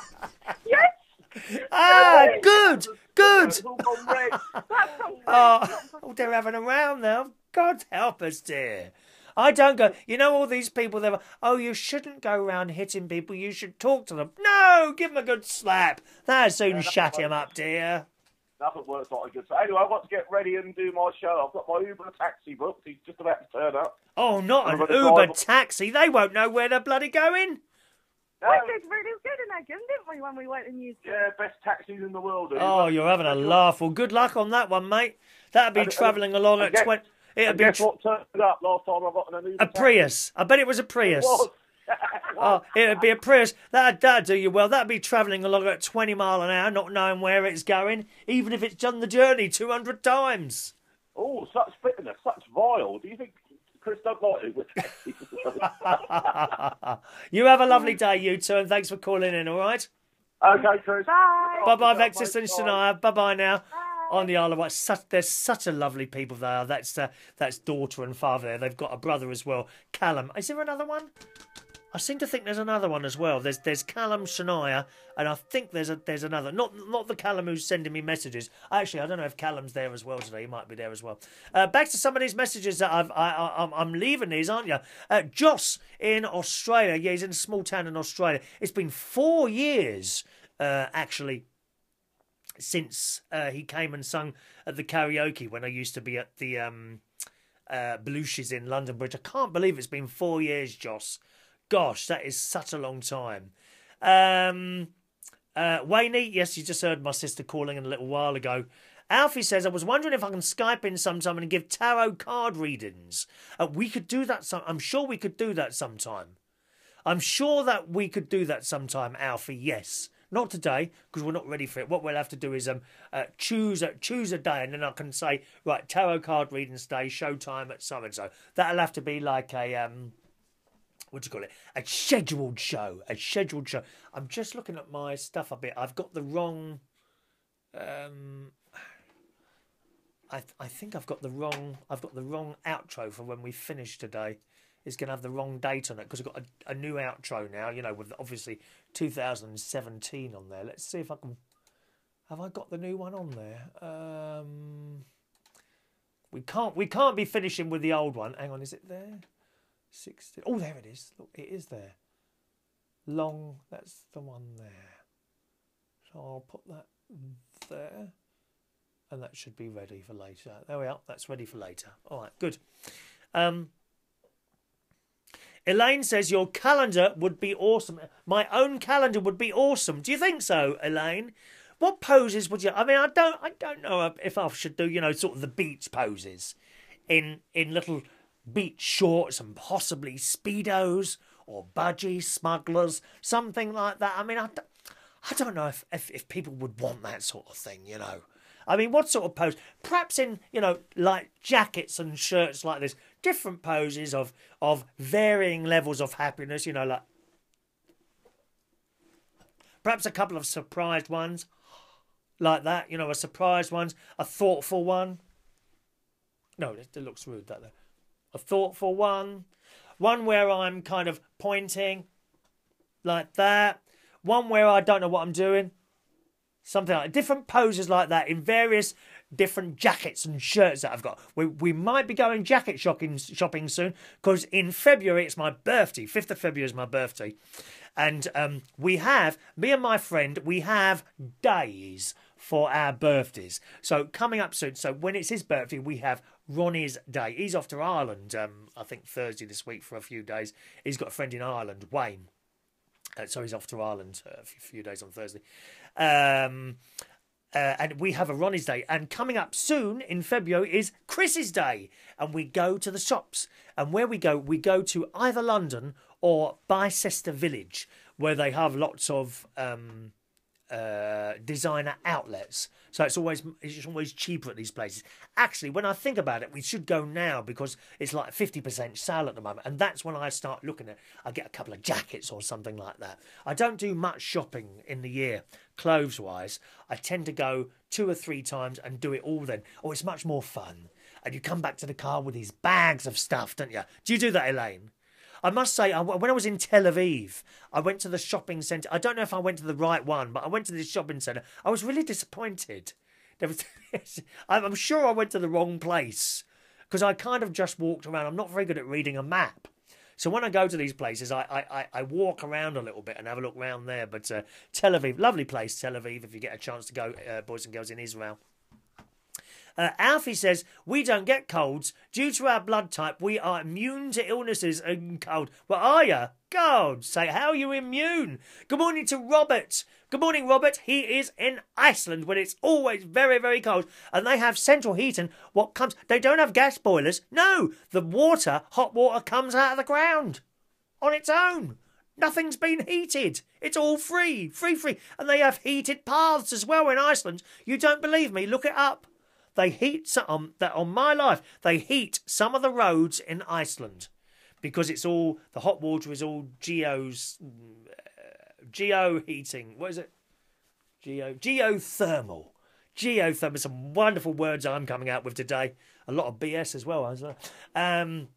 Yes. Ah, good, good. It's all gone red. That's so Oh, oh, they're having a round now. God help us, dear. I don't go. You know all these people. They're. Oh, you shouldn't go around hitting people. You should talk to them. No, give them a good slap. That'll soon shut him up, dear. Nothing works like a good. So anyway, I've got to get ready and do my show. I've got my Uber taxi booked. He's just about to turn up. Oh, not an I'm gonna Uber drive- taxi. They won't know where they're bloody going. We did really good in Langen, didn't we, when we went and used it? Yeah, best taxis in the world. Uber. Oh, you're having a laugh. Well, good luck on that one, mate. That'd be And- travelling along and at guess- twenty. It'd And be guess tr- what turned up last time I got in an Uber a Prius. I bet it was a taxi? Prius. It was. Oh, it'd be a Prius. That'd, that'd do you well. That'd be travelling along at twenty mile an hour, not knowing where it's going, even if it's done the journey two hundred times. Oh, such bitterness, such vile. Do you think Chris don't like Uber taxis? You have a lovely day, you two, and thanks for calling in, all right? Okay, Chris. Bye. Bye-bye, Bye, Vectis and bye. Shania. Bye-bye now. On the Isle of Wight, such, they're such a lovely people they are. That's uh, that's daughter and father there. They've got a brother as well, Callum. Is there another one? I seem to think there's another one as well. There's there's Callum, Shania, and I think there's a there's another. Not not the Callum who's sending me messages. Actually, I don't know if Callum's there as well today. He might be there as well. Uh, back to some of these messages that I've I, I I'm, I'm leaving these, aren't you? Uh, Joss in Australia. Yeah, he's in a small town in Australia. It's been four years uh, actually since uh, he came and sung at the karaoke when I used to be at the um, uh, Belushi's in London Bridge. I can't believe it's been four years, Joss. Gosh, that is such a long time. Um, uh, Wayne, yes, you just heard my sister calling in a little while ago. Alfie says, I was wondering if I can Skype in sometime and give tarot card readings. Uh, we could do that. Some- I'm sure we could do that sometime. I'm sure that we could do that sometime, Alfie, yes. Not today, because we're not ready for it. What we'll have to do is um uh, choose a choose a day, and then I can say, right, tarot card readings day, showtime at so and so. That'll have to be like a um, what do you call it? A scheduled show. A scheduled show. I'm just looking at my stuff a bit. I've got the wrong. Um, I th- I think I've got the wrong. I've got the wrong outro for when we finish today. It's going to have the wrong date on it because I've got a, a new outro now, you know, with obviously two thousand seventeen on there. Let's see if I can... Have I got the new one on there? Um, we can't we can't be finishing with the old one. Hang on, is it there? sixteen. Oh, there it is. Look, it is there. Long, that's the one there. So I'll put that there. And that should be ready for later. There we are. That's ready for later. All right, good. Um... Elaine says your calendar would be awesome. My own calendar would be awesome. Do you think so, Elaine? What poses would you? I mean, I don't. I don't know if I should do, you know, sort of the beach poses, in in little beach shorts and possibly speedos or budgies, smugglers, something like that. I mean, I don't, I don't know if, if if people would want that sort of thing, you know. I mean, what sort of pose? Perhaps in, you know, like jackets and shirts like this. Different poses of, of varying levels of happiness, you know, like... Perhaps a couple of surprised ones. Like that, you know, a surprised one. A thoughtful one. No, it, it looks rude, that there. A thoughtful one. One where I'm kind of pointing. like that. One where I don't know what I'm doing. Something like different poses like that in various different jackets and shirts that I've got. We we might be going jacket shopping shopping soon because in February it's my birthday. fifth of February is my birthday, and um, we have me and my friend. We have days for our birthdays. So coming up soon. So when it's his birthday, we have Ronnie's day. He's off to Ireland. Um, I think Thursday this week for a few days. He's got a friend in Ireland, Wayne. Uh, so he's off to Ireland uh, a few days on Thursday. Um, uh, and we have a Ronnie's Day. And coming up soon in February is Chris's Day. And we go to the shops. And where we go, we go to either London or Bicester Village, where they have lots of um, uh, designer outlets. So it's always it's always cheaper at these places. Actually, when I think about it, we should go now because it's like fifty percent sale at the moment. And that's when I start looking at I get a couple of jackets or something like that. I don't do much shopping in the year, clothes-wise. I tend to go two or three times and do it all then. Oh, it's much more fun. And you come back to the car with these bags of stuff, don't you? Do you do that, Elaine? I must say, when I was in Tel Aviv, I went to the shopping centre. I don't know if I went to the right one, but I went to this shopping centre. I was really disappointed. There was, I'm sure I went to the wrong place because I kind of just walked around. I'm not very good at reading a map. So when I go to these places, I, I, I walk around a little bit and have a look around there. But uh, Tel Aviv, lovely place, Tel Aviv, if you get a chance to go, uh, boys and girls in Israel. Uh, Alfie says, we don't get colds. Due to our blood type, we are immune to illnesses and cold. Well, are you? God, say, how are you immune? Good morning to Robert. Good morning, Robert. He is in Iceland when it's always very, very cold. And they have central heating. What comes? They don't have gas boilers. No, the water, hot water, comes out of the ground on its own. Nothing's been heated. It's all free, free, free. And they have heated paths as well in Iceland. You don't believe me? Look it up. They heat some that on my life. They heat some of the roads in Iceland because it's all the hot water is all geos, uh, geo heating. What is it? Geo geothermal. Geothermal. Some wonderful words I'm coming out with today. A lot of B S as well. As well. Um.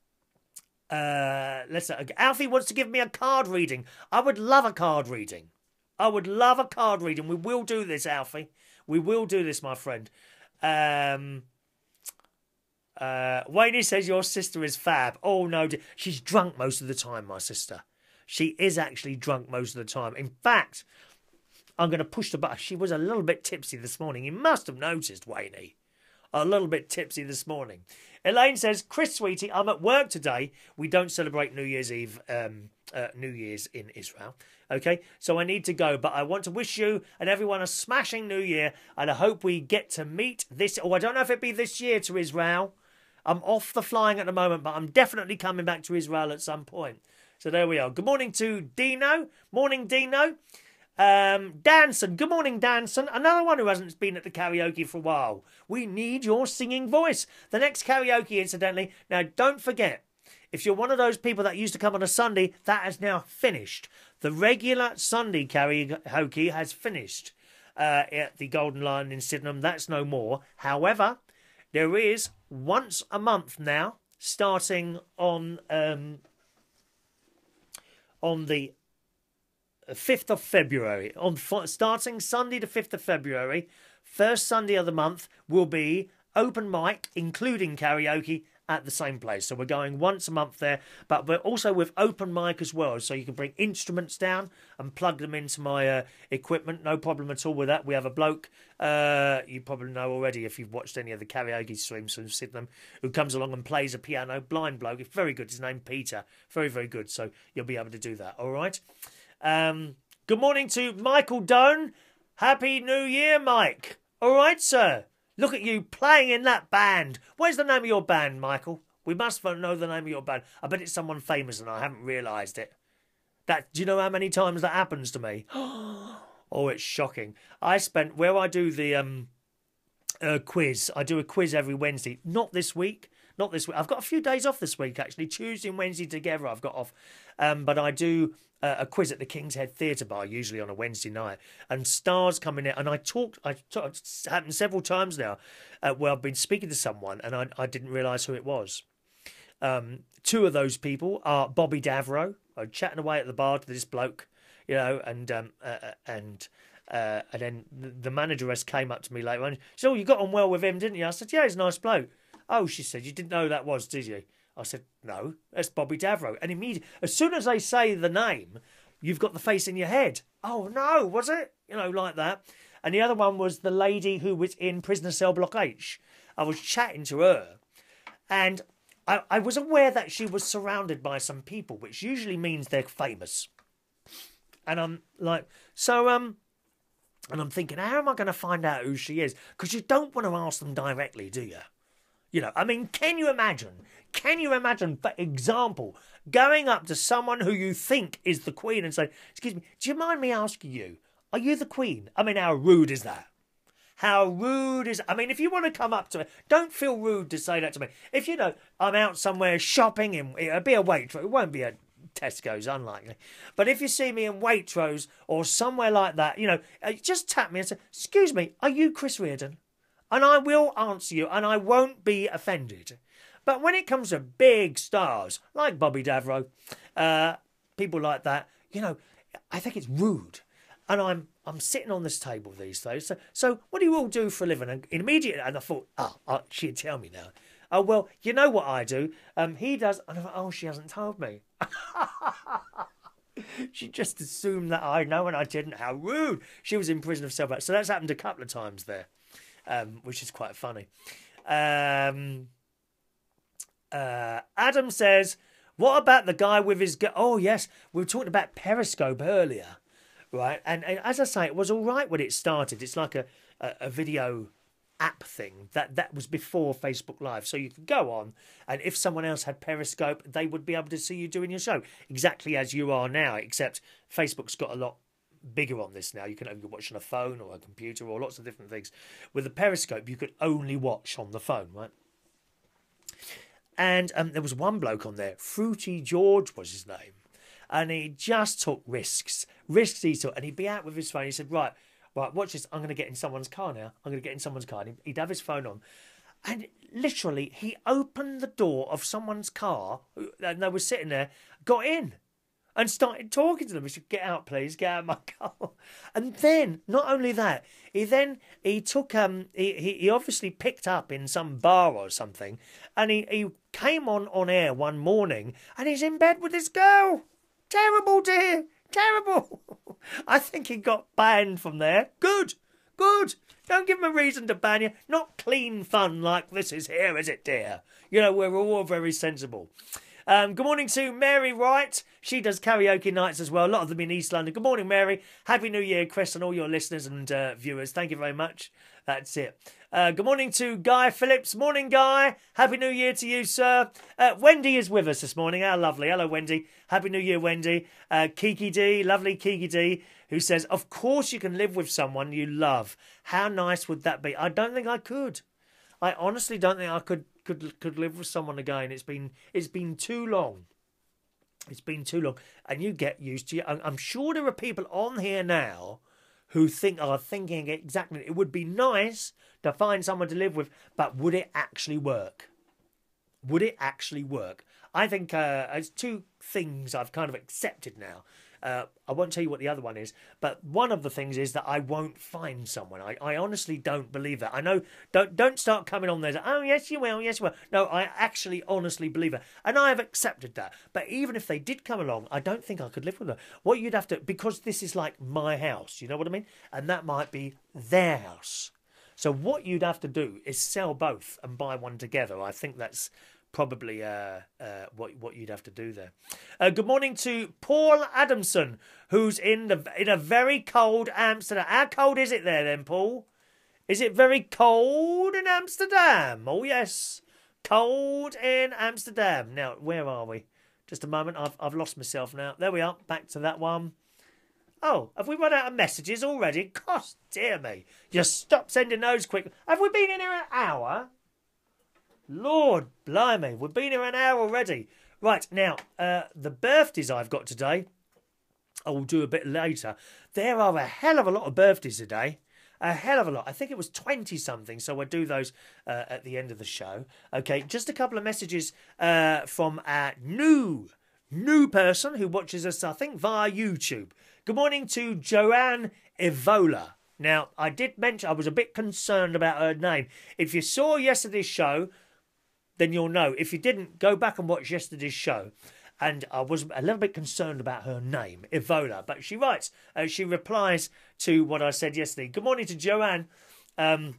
Uh. Let's. Uh, Alfie wants to give me a card reading. I would love a card reading. I would love a card reading. We will do this, Alfie. We will do this, my friend. Um, uh, Wayne says your sister is fab. Oh no, she's drunk most of the time, my sister. She is actually drunk most of the time. In fact, I'm going to push the button. She was a little bit tipsy this morning. You must have noticed, Wayne. A little bit tipsy this morning. Elaine says, Chris, sweetie, I'm at work today. We don't celebrate New Year's Eve, um, uh, New Year's in Israel. Okay, so I need to go, but I want to wish you and everyone a smashing New Year, and I hope we get to meet this. Oh, I don't know if it'll be this year to Israel. I'm off the flying at the moment, but I'm definitely coming back to Israel at some point. So there we are. Good morning to Dino. Morning, Dino. Um, Danson. Good morning, Danson. Another one who hasn't been at the karaoke for a while. We need your singing voice. The next karaoke, incidentally. Now, don't forget, if you're one of those people that used to come on a Sunday, that has now finished. The regular Sunday karaoke has finished uh, at the Golden Lion in Sydenham. That's no more. However, there is once a month now, starting on um, on the fifth of February. On starting Sunday the fifth of February, first Sunday of the month will be open mic, including karaoke, at the same place. So we're going once a month there, but we're also with open mic as well, so you can bring instruments down and plug them into my uh, equipment. No problem at all with that. We have a bloke, uh, you probably know already if you've watched any of the karaoke streams from Sydenham, who comes along and plays a piano. Blind bloke. It's very good. His name Peter. Very, very good. So you'll be able to do that. All right. Um, good morning to Michael Doan. Happy New Year, Mike. All right, sir. Look at you playing in that band. Where's the name of your band, Michael? We must know the name of your band. I bet it's someone famous and I haven't realised it. That, do you know how many times that happens to me? Oh, it's shocking. I spent, where I do the um, uh, quiz, I do a quiz every Wednesday. Not this week. Not this week. I've got a few days off this week, actually. Tuesday and Wednesday together I've got off. Um, but I do uh, a quiz at the King's Head Theatre Bar, usually on a Wednesday night. And stars come in it. And I talked, I talked, it's happened several times now, uh, where I've been speaking to someone and I, I didn't realise who it was. Um, two of those people are Bobby Davro. I was chatting away at the bar to this bloke, you know, and um, uh, and uh, and then the manageress came up to me later on. She said, "Oh, you got on well with him, didn't you?" I said, "Yeah, he's a nice bloke." "Oh," she said, "you didn't know who that was, did you?" I said, "No, that's Bobby Davro." And immediately, as soon as they say the name, you've got the face in your head. "Oh no, was it?" You know, like that. And the other one was the lady who was in Prisoner Cell Block H. I was chatting to her, and I, I was aware that she was surrounded by some people, which usually means they're famous. And I'm like, so, um, and I'm thinking, how am I going to find out who she is? Because you don't want to ask them directly, do you? You know, I mean, can you imagine? Can you imagine, for example, going up to someone who you think is the Queen and saying, "Excuse me, do you mind me asking you, are you the Queen?" I mean, how rude is that? How rude is... I mean, if you want to come up to me, don't feel rude to say that to me. If, you know, I'm out somewhere shopping, in, it'll be a Waitrose. It won't be a Tesco's, unlikely. But if you see me in Waitrose or somewhere like that, you know, just tap me and say, "Excuse me, are you Chris Reardon?" And I will answer you, and I won't be offended. But when it comes to big stars, like Bobby Davro, uh, people like that, you know, I think it's rude. And I'm I'm sitting on this table these days. So, so what do you all do for a living? And immediately, and I thought, oh, oh, she'd tell me now. Oh, well, you know what I do? Um, he does. And I thought, oh, she hasn't told me. She just assumed that I know, and I didn't. How rude. She was in prison of cell block. So that's happened a couple of times there, um, which is quite funny. Um, uh, Adam says, what about the guy with his... Oh, yes, we were talking about Periscope earlier. Right, and, and as I say, it was all right when it started. It's like a, a, a video app thing. That that was before Facebook Live. So you could go on, and if someone else had Periscope, they would be able to see you doing your show. Exactly as you are now, except Facebook's got a lot bigger on this now. You can only watch on a phone or a computer or lots of different things. With the Periscope, you could only watch on the phone, right? And um, there was one bloke on there, Fruity George was his name. And he just took risks. Risks he took. And he'd be out with his phone. He said, right, right, watch this. I'm going to get in someone's car now. I'm going to get in someone's car. And he'd have his phone on. And literally, he opened the door of someone's car, and they were sitting there, got in, and started talking to them. He said, "Get out, please. Get out of my car." And then, not only that, he then, he took, um, he, he, he obviously picked up in some bar or something, and he, he came on, on air one morning, and he's in bed with this girl. Terrible, dear. Terrible. I think he got banned from there. Good. Good. Don't give him a reason to ban you. Not clean fun like this is here, is it, dear? You know, we're all very sensible. Um, good morning to Mary Wright. She does karaoke nights as well. A lot of them in East London. Good morning, Mary. Happy New Year, Chris, and all your listeners and uh, viewers. Thank you very much. That's it. Uh, good morning to Guy Phillips. Morning, Guy. Happy New Year to you, sir. Uh, Wendy is with us this morning. How lovely. Hello, Wendy. Happy New Year, Wendy. Uh, Kiki D, lovely Kiki D, who says, of course you can live with someone you love. How nice would that be? I don't think I could. I honestly don't think I could could could live with someone again. It's been it's been too long. It's been too long. And you get used to it. I'm sure there are people on here now who think are thinking exactly, it would be nice to find someone to live with, but would it actually work? Would it actually work? I think uh, there's two things I've kind of accepted now. Uh, I won't tell you what the other one is, but one of the things is that I won't find someone. I, I honestly don't believe that. I know, don't don't start coming on there, oh, yes, you will, yes, you will. No, I actually honestly believe it. And I have accepted that. But even if they did come along, I don't think I could live with them. What you'd have to, because this is like my house, you know what I mean? And that might be their house. So what you'd have to do is sell both and buy one together. I think that's probably uh, uh, what what you'd have to do there. Uh, good morning to Paul Adamson, who's in the in a very cold Amsterdam. How cold is it there then, Paul? Is it very cold in Amsterdam? Oh yes, cold in Amsterdam. Now where are we? Just a moment. I've I've lost myself now. There we are. Back to that one. Oh, have we run out of messages already? Gosh, dear me! Just stop sending those quick. Have we been in here an hour? Lord blimey, we've been here an hour already. Right, now, uh, the birthdays I've got today, I will do a bit later. There are a hell of a lot of birthdays today. A hell of a lot. I think it was twenty-something, so we'll do those uh, at the end of the show. Okay, just a couple of messages uh, from our new new person who watches us, I think, via YouTube. Good morning to Joanne Evola. Now, I did mention I was a bit concerned about her name. If you saw yesterday's show, then you'll know. If you didn't, go back and watch yesterday's show. And I was a little bit concerned about her name, Evola. But she writes, uh, she replies to what I said yesterday. Good morning to Joanne, um,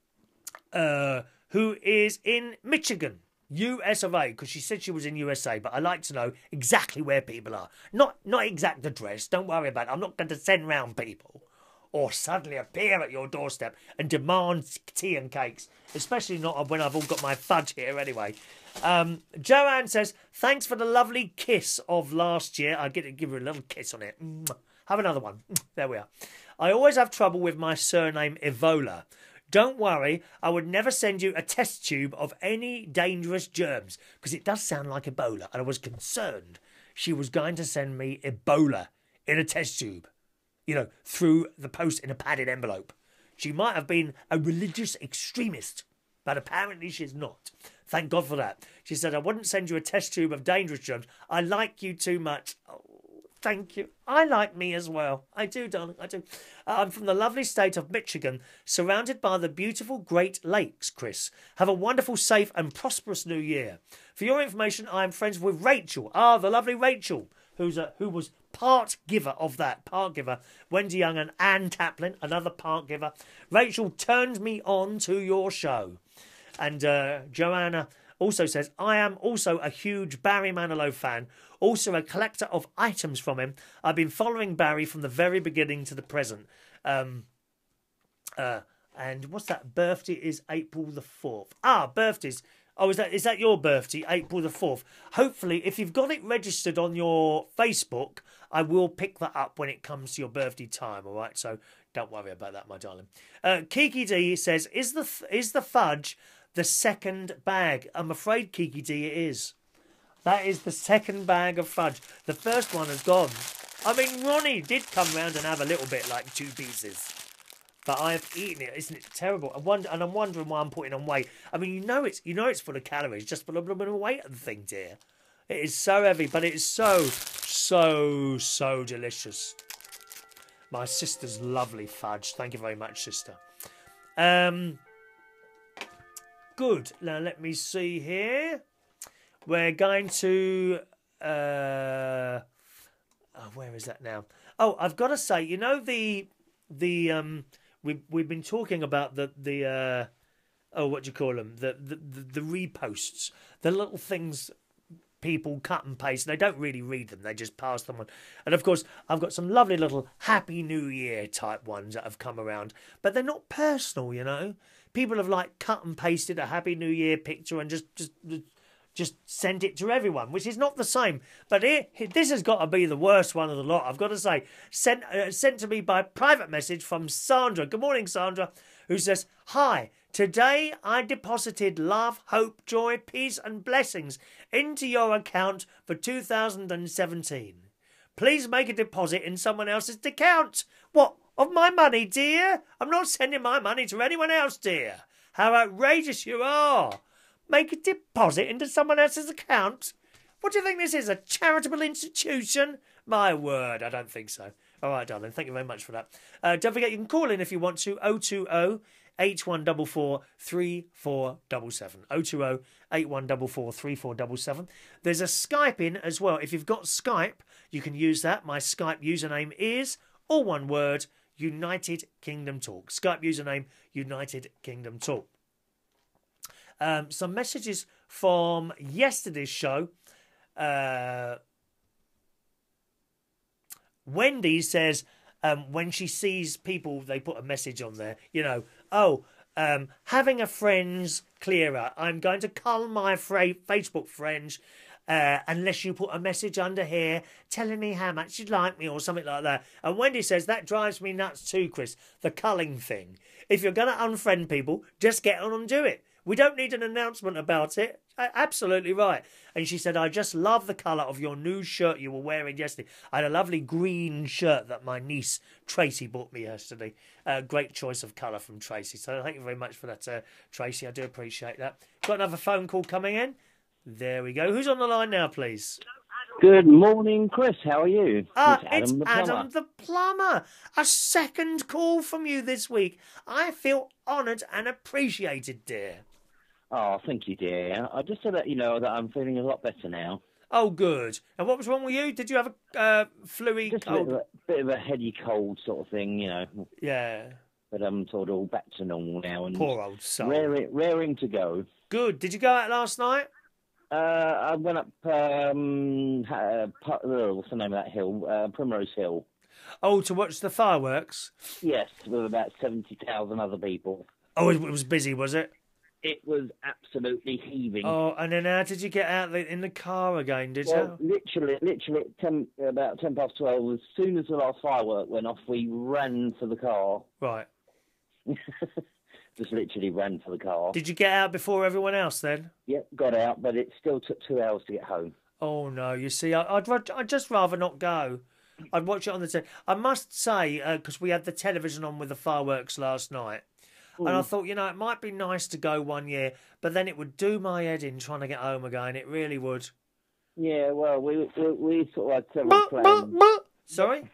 uh, who is in Michigan, U S of A, because she said she was in U S A. But I like to know exactly where people are. Not, not exact address. Don't worry about it. I'm not going to send round people or suddenly appear at your doorstep and demand tea and cakes, especially not when I've all got my fudge here anyway. Um, Joanne says, thanks for the lovely kiss of last year. I get to give her a little kiss on it. Have another one. There we are. I always have trouble with my surname Evola. Don't worry, I would never send you a test tube of any dangerous germs, because it does sound like Ebola, and I was concerned she was going to send me Ebola in a test tube. You know, through the post in a padded envelope. She might have been a religious extremist, but apparently she's not. Thank God for that. She said, I wouldn't send you a test tube of dangerous germs. I like you too much. Oh, thank you. I like me as well. I do, darling, I do. Uh, I'm from the lovely state of Michigan, surrounded by the beautiful Great Lakes, Chris. Have a wonderful, safe and prosperous new year. For your information, I am friends with Rachel. Ah, the lovely Rachel, who's a, who was part giver of that, part giver, Wendy Young and Anne Taplin, another part giver. Rachel turned me on to your show. And uh, Joanna also says, I am also a huge Barry Manilow fan, also a collector of items from him. I've been following Barry from the very beginning to the present. Um, uh, and what's that? Birthday is April the fourth. Ah, birthdays. Oh, is that is that your birthday, April the fourth? Hopefully, if you've got it registered on your Facebook, I will pick that up when it comes to your birthday time, all right? So don't worry about that, my darling. Uh, Kiki D says, is the, is the fudge the second bag? I'm afraid, Kiki D, it is. That is the second bag of fudge. The first one has gone. I mean, Ronnie did come round and have a little bit, like two pieces. But I've eaten it. Isn't it terrible? I wonder, and I'm wondering why I'm putting on weight. I mean, you know it's you know it's full of calories just for a little bit of weight and thing, dear. It is so heavy, but it is so, so, so delicious. My sister's lovely fudge. Thank you very much, sister. Um, good. Now, let me see here. We're going to... Uh, oh, where is that now? Oh, I've got to say, you know the... the um. We've, we've been talking about the, the uh, oh, what do you call them? The, the, the, the reposts. The little things people cut and paste. They don't really read them. They just pass them on. And, of course, I've got some lovely little Happy New Year type ones that have come around. But they're not personal, you know. People have, like, cut and pasted a Happy New Year picture and just... just Just sent it to everyone, which is not the same. But here, this has got to be the worst one of the lot, I've got to say. Sent, uh, sent to me by private message from Sandra. Good morning, Sandra, who says, hi, today I deposited love, hope, joy, peace and blessings into your account for two thousand seventeen. Please make a deposit in someone else's account. What, of my money, dear? I'm not sending my money to anyone else, dear. How outrageous you are. Make a deposit into someone else's account? What do you think this is, a charitable institution? My word, I don't think so. All right, darling, thank you very much for that. Uh, don't forget, you can call in if you want to, oh two oh, eight one four four, three four seven seven. oh two oh, eight one four four, three four seven seven. There's a Skype in as well. If you've got Skype, you can use that. My Skype username is, all one word, United Kingdom Talk. Skype username, United Kingdom Talk. Um, some messages from yesterday's show. Uh, Wendy says um, when she sees people, they put a message on there, you know, oh, um, having a friend's clearer. I'm going to cull my fra- Facebook friends uh, unless you put a message under here telling me how much you like me or something like that. And Wendy says that drives me nuts too, Chris, the culling thing. If you're going to unfriend people, just get on and do it. We don't need an announcement about it. Absolutely right. And she said, I just love the colour of your new shirt you were wearing yesterday. I had a lovely green shirt that my niece Tracy bought me yesterday. Uh, great choice of colour from Tracy. So thank you very much for that, uh, Tracy. I do appreciate that. Got another phone call coming in. There we go. Who's on the line now, please? Good morning, Chris. How are you? Ah, it's Adam it's the plumber. Adam the plumber. A second call from you this week. I feel honoured and appreciated, dear. Oh, thank you, dear. I just to let you know that I'm feeling a lot better now. Oh, good. And what was wrong with you? Did you have a uh, flu-y Just a cold? bit of a, bit of a heady cold sort of thing, you know. Yeah. But I'm sort of all back to normal now and Poor old soul. raring, raring to go. Good. Did you go out last night? Uh, I went up, um, uh, what's the name of that hill? Uh, Primrose Hill. Oh, to watch the fireworks? Yes, with about seventy thousand other people. Oh, it was busy, was it? It was absolutely heaving. Oh, and then how did you get out the, in the car again, did Well, you? literally, literally, at ten, about ten past twelve, as soon as the last firework went off, we ran for the car. Right. Just literally ran for the car. Did you get out before everyone else then? Yep, got out, but it still took two hours to get home. Oh, no, you see, I, I'd, ra- I'd just rather not go. I'd watch it on the telly. I must say, because we had the television on with the fireworks last night, Mm. and I thought, you know, it might be nice to go one year, but then it would do my head in trying to get home again. It really would. Yeah, well, we we, we sort of had several plans. Sorry?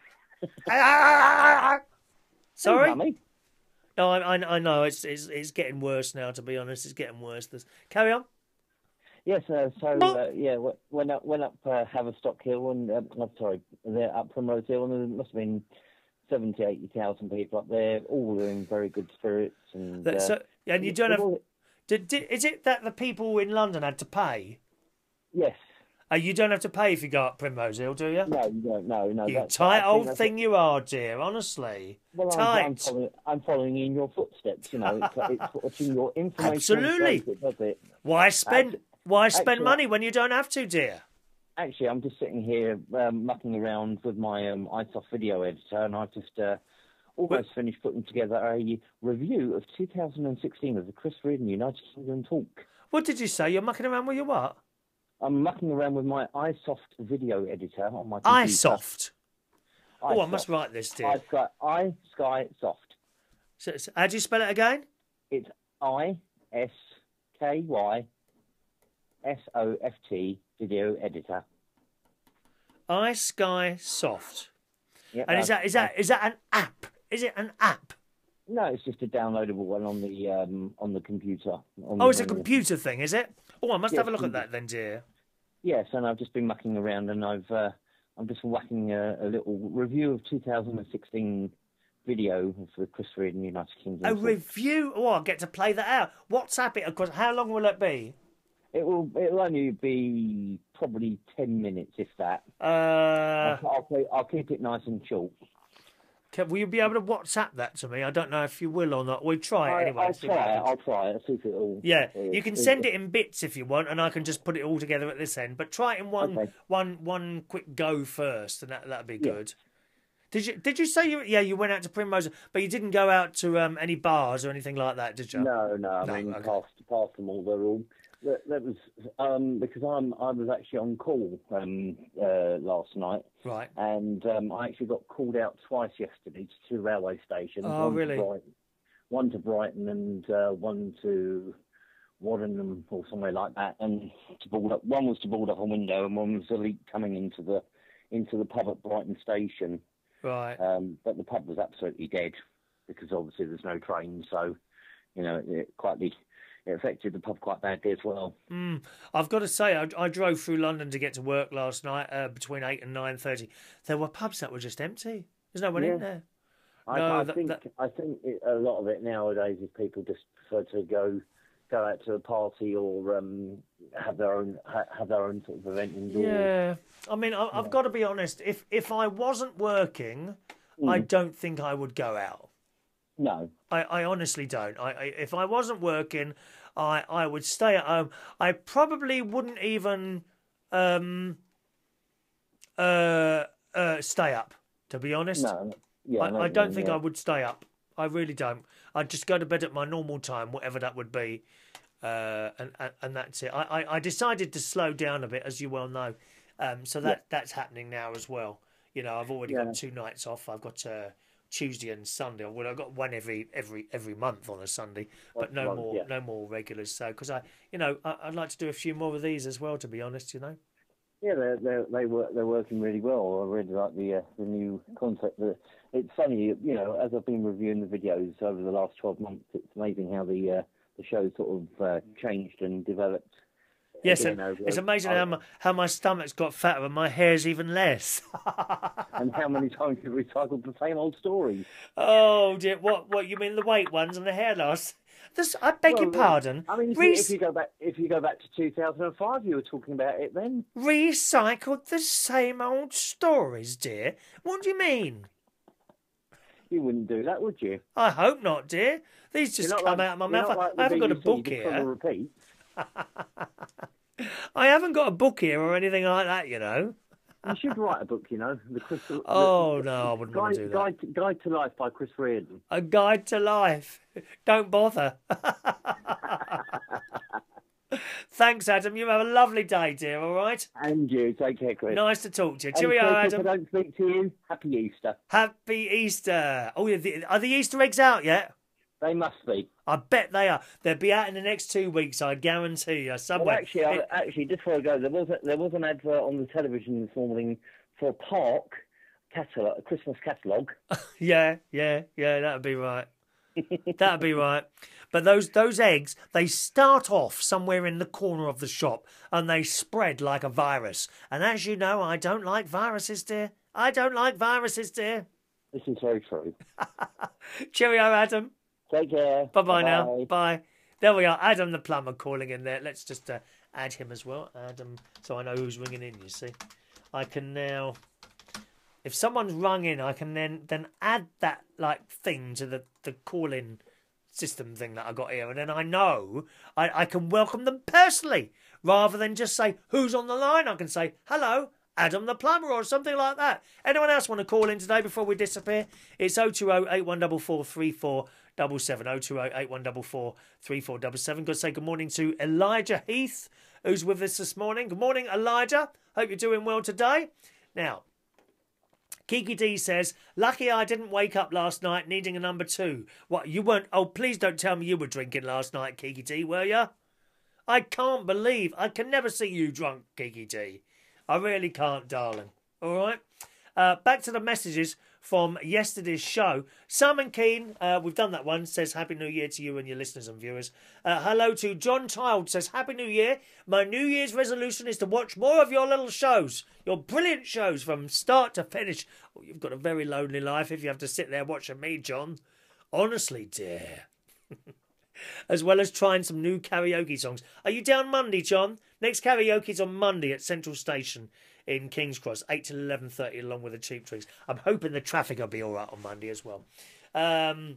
Sorry? Hey, Mummy. No, I, I, I know, it's, it's it's getting worse now, to be honest. It's getting worse. There's... Carry on. Yes, uh, so, uh, yeah, w- went up, went up uh, Haverstock Hill, and, uh, I'm sorry, there up Primrose Hill, and there must have been seventy, eighty thousand people up there, all in very good spirits. And, That- uh, so, and you don't have... all- Did, did, is it that the people in London had to pay? Yes. Uh, you don't have to pay if you go up Primrose Hill, do you? No, you don't, no, no. You that's- tight I think old that's- thing you are, dear, honestly. Well, I'm, tight. I'm, following, I'm following in your footsteps, you know. It's, it's watching your information. Absolutely. It, does it? Why spend Actu- Why spend actually- money when you don't have to, dear? Actually, I'm just sitting here um, mucking around with my um, iSoft video editor, and I've just uh, almost What? finished putting together a review of two thousand sixteen of the Chris Reardon United Kingdom Talk. What did you say? You're mucking around with your what? I'm mucking around with my iSoft video editor on my computer. iSoft. Oh, I iSoft. must write this, dear. I Sky, I Sky Soft. So, so, how do you spell it again? It's I S K Y S O F T video editor. iSky Soft. Yep, And is that's- that is that is that an app? Is it an app? No, it's just a downloadable one on the um, on the computer. On Oh, it's a on the- computer thing, is it? Oh, I must Yes, have a look at indeed. that then, dear. Yes, and I've just been mucking around, and I've uh, I'm just whacking a, a little review of two thousand sixteen video for the Chris Reardon United Kingdom. A Talk. review? Oh, I get to play that out. WhatsApp it, of course. How long will it be? It will it'll only be probably ten minutes, if that. Uh, I'll, I'll, play, I'll keep it nice and short. can, will you be able to WhatsApp that to me? I don't know if you will or not. We'll try it I, anyway. I'll see what try it. happens. I'll try it. See if it'll. Yeah, uh, you can see send if- it in bits if you want, and I can just put it all together at this end. But try it in one, Okay. one, one quick go first, and that that'd be Yeah. good. Did you Did you say you? Yeah, you went out to Primrose, but you didn't go out to um, any bars or anything like that, did you? No, no. I No, mean, okay. past past them all. They're all. That, that was um, because I'm I was actually on call um, uh, last night. Right. And um, I actually got called out twice yesterday to two railway stations. Oh, one really? To Brighton, one to Brighton and uh, one to Wathen or somewhere like that. And to board up, one was to board up a window, and one was a leak coming into the into the pub at Brighton station. Right. Um, but the pub was absolutely dead because obviously there's no train, so you know it, it quite it affected the pub quite badly as well. Mm. I've got to say, I, I drove through London to get to work last night uh, between eight and nine thirty. There were pubs that were just empty. There's no one Yeah. in there. I, No, I that- think that- I think it, a lot of it nowadays is people just prefer to go go out to a party or um, have their own ha, have their own sort of event indoors. Yeah. I mean, I, I've got to be honest. If if I wasn't working, I Mm. don't think I would go out. No, I, I honestly don't. I, I if I wasn't working, I I would stay at home. I probably wouldn't even um uh uh stay up. To be honest, no, yeah. I, no, I don't no, think yeah. I would stay up. I really don't. I'd just go to bed at my normal time, whatever that would be, uh, and, and and that's it. I, I, I decided to slow down a bit, as you well know. Um, so that that's happening now as well. You know, I've already Yeah. got two nights off. I've got uh, Tuesday and Sunday. Well, I've got one every every every month on a Sunday, but Once a no month, more yeah. no more regulars. So because I, you know, I, I'd like to do a few more of these as well. To be honest, you know. Yeah, they're, they're, they work, they're working really well. I really like the uh, the new concept. The, it's funny, you know, as I've been reviewing the videos over the last twelve months, it's amazing how the uh, the show sort of uh, changed and developed. Yes, again, and over, it's amazing over, how my, how my stomach's got fatter and my hair's even less. And how many times you've recycled the same old stories. Oh, dear. What, what, you mean the weight ones and the hair loss? This, I beg Well, your pardon. I mean, if, Re- you, if you go back, if you go back to two thousand five, you were talking about it then. Recycled the same old stories, dear. What do you mean? You wouldn't do that, would you? I hope not, dear. These just come like, out of my you're mouth. not like I haven't got a B B C, book just full of here. repeats. I haven't got a book here or anything like that, you know. You should write a book, you know. The Crystal. Oh, the, no, I wouldn't Guide, want to do that. Guide, to, Guide to Life by Chris Reardon. A guide to life. Don't bother. Thanks, Adam. You have a lovely day, dear, all right? And you. Take care, Chris. Nice to talk to you. And Cheerio, Chris, Adam. If I don't speak to you, happy Easter. Happy Easter. Oh, yeah, the, are the Easter eggs out yet? They must be. I bet they are. They'll be out in the next two weeks, I guarantee you. Somewhere. Well, actually, It- I, actually, just before I go, there was a, there was an advert on the television this morning for a park catalog, a Christmas catalogue. Yeah, yeah, yeah, that'd be right. That'd be right. But those those eggs, they start off somewhere in the corner of the shop and they spread like a virus. And as you know, I don't like viruses, dear. I don't like viruses, dear. This is very true. Cheerio, Adam. Take care. Bye-bye now. Bye. There we are. Adam the plumber calling in there. Let's just uh, add him as well. Adam, so I know who's ringing in, you see. I can now... If someone's rung in, I can then then add that like thing to the, the call-in system thing that I got here. And then I know I, I can welcome them personally. Rather than just say, who's on the line? I can say, hello, Adam the plumber or something like that. Anyone else want to call in today before we disappear? It's oh two oh, eight one four four, three four seven seven, oh two oh, eight one four four, three four seven seven. Got to say good morning to Elijah Heath, who's with us this morning. Good morning, Elijah. Hope you're doing well today. Now, Kiki D says, lucky I didn't wake up last night needing a number two. What, you weren't... Oh, please don't tell me you were drinking last night, Kiki D, were you? I can't believe... I can never see you drunk, Kiki D. I really can't, darling. All right? Uh, back to the messages from yesterday's show. Simon Keane, uh, we've done that one, says Happy New Year to you and your listeners and viewers. Uh, hello to John Child, says Happy New Year. My New Year's resolution is to watch more of your little shows. Your brilliant shows from start to finish. Oh, you've got a very lonely life if you have to sit there watching me, John. Honestly, dear. As well as trying some new karaoke songs. Are you down Monday, John? Next karaoke's on Monday at Central Station in King's Cross, eight till eleven thirty, along with the Cheap Drinks. I'm hoping the traffic will be all right on Monday as well. Um,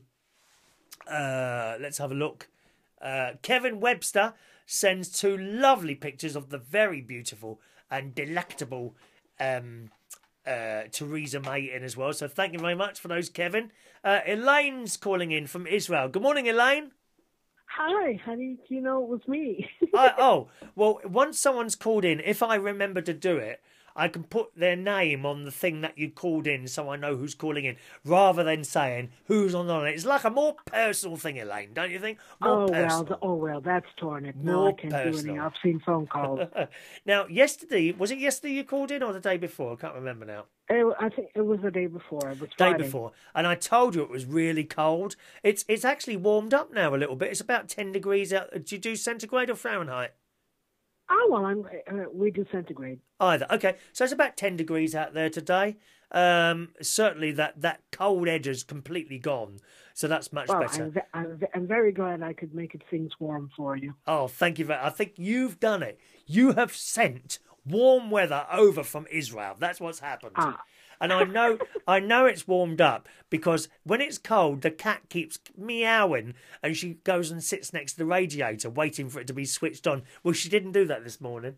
uh, let's have a look. Uh, Kevin Webster sends two lovely pictures of the very beautiful and delectable um, uh, Theresa May in as well. So thank you very much for those, Kevin. Uh, Elaine's calling in from Israel. Good morning, Elaine. Hi, how did you know it was me? I, oh, well, once someone's called in, if I remember to do it, I can put their name on the thing that you called in so I know who's calling in, rather than saying who's on the line. It's like a more personal thing, Elaine, don't you think? More oh, personal. well, oh, well, that's torn it. No, More I can't do personal. anything. I've seen phone calls. Now, yesterday, was it yesterday you called in or the day before? I can't remember now. It, I think it was the day before. It was Day Friday. before. And I told you it was really cold. It's it's actually warmed up now a little bit. It's about ten degrees out. Do you do centigrade or Fahrenheit? Oh, well, I'm, uh, we do centigrade. Either. Okay, so it's about ten degrees out there today. Um, certainly that, that cold edge is completely gone. So that's much well, better. I'm, ve- I'm, ve- I'm very glad I could make it things warm for you. Oh, thank you very I think you've done it. You have sent warm weather over from Israel. That's what's happened. Ah. And I know I know it's warmed up because when it's cold, the cat keeps meowing and she goes and sits next to the radiator waiting for it to be switched on. Well, she didn't do that this morning.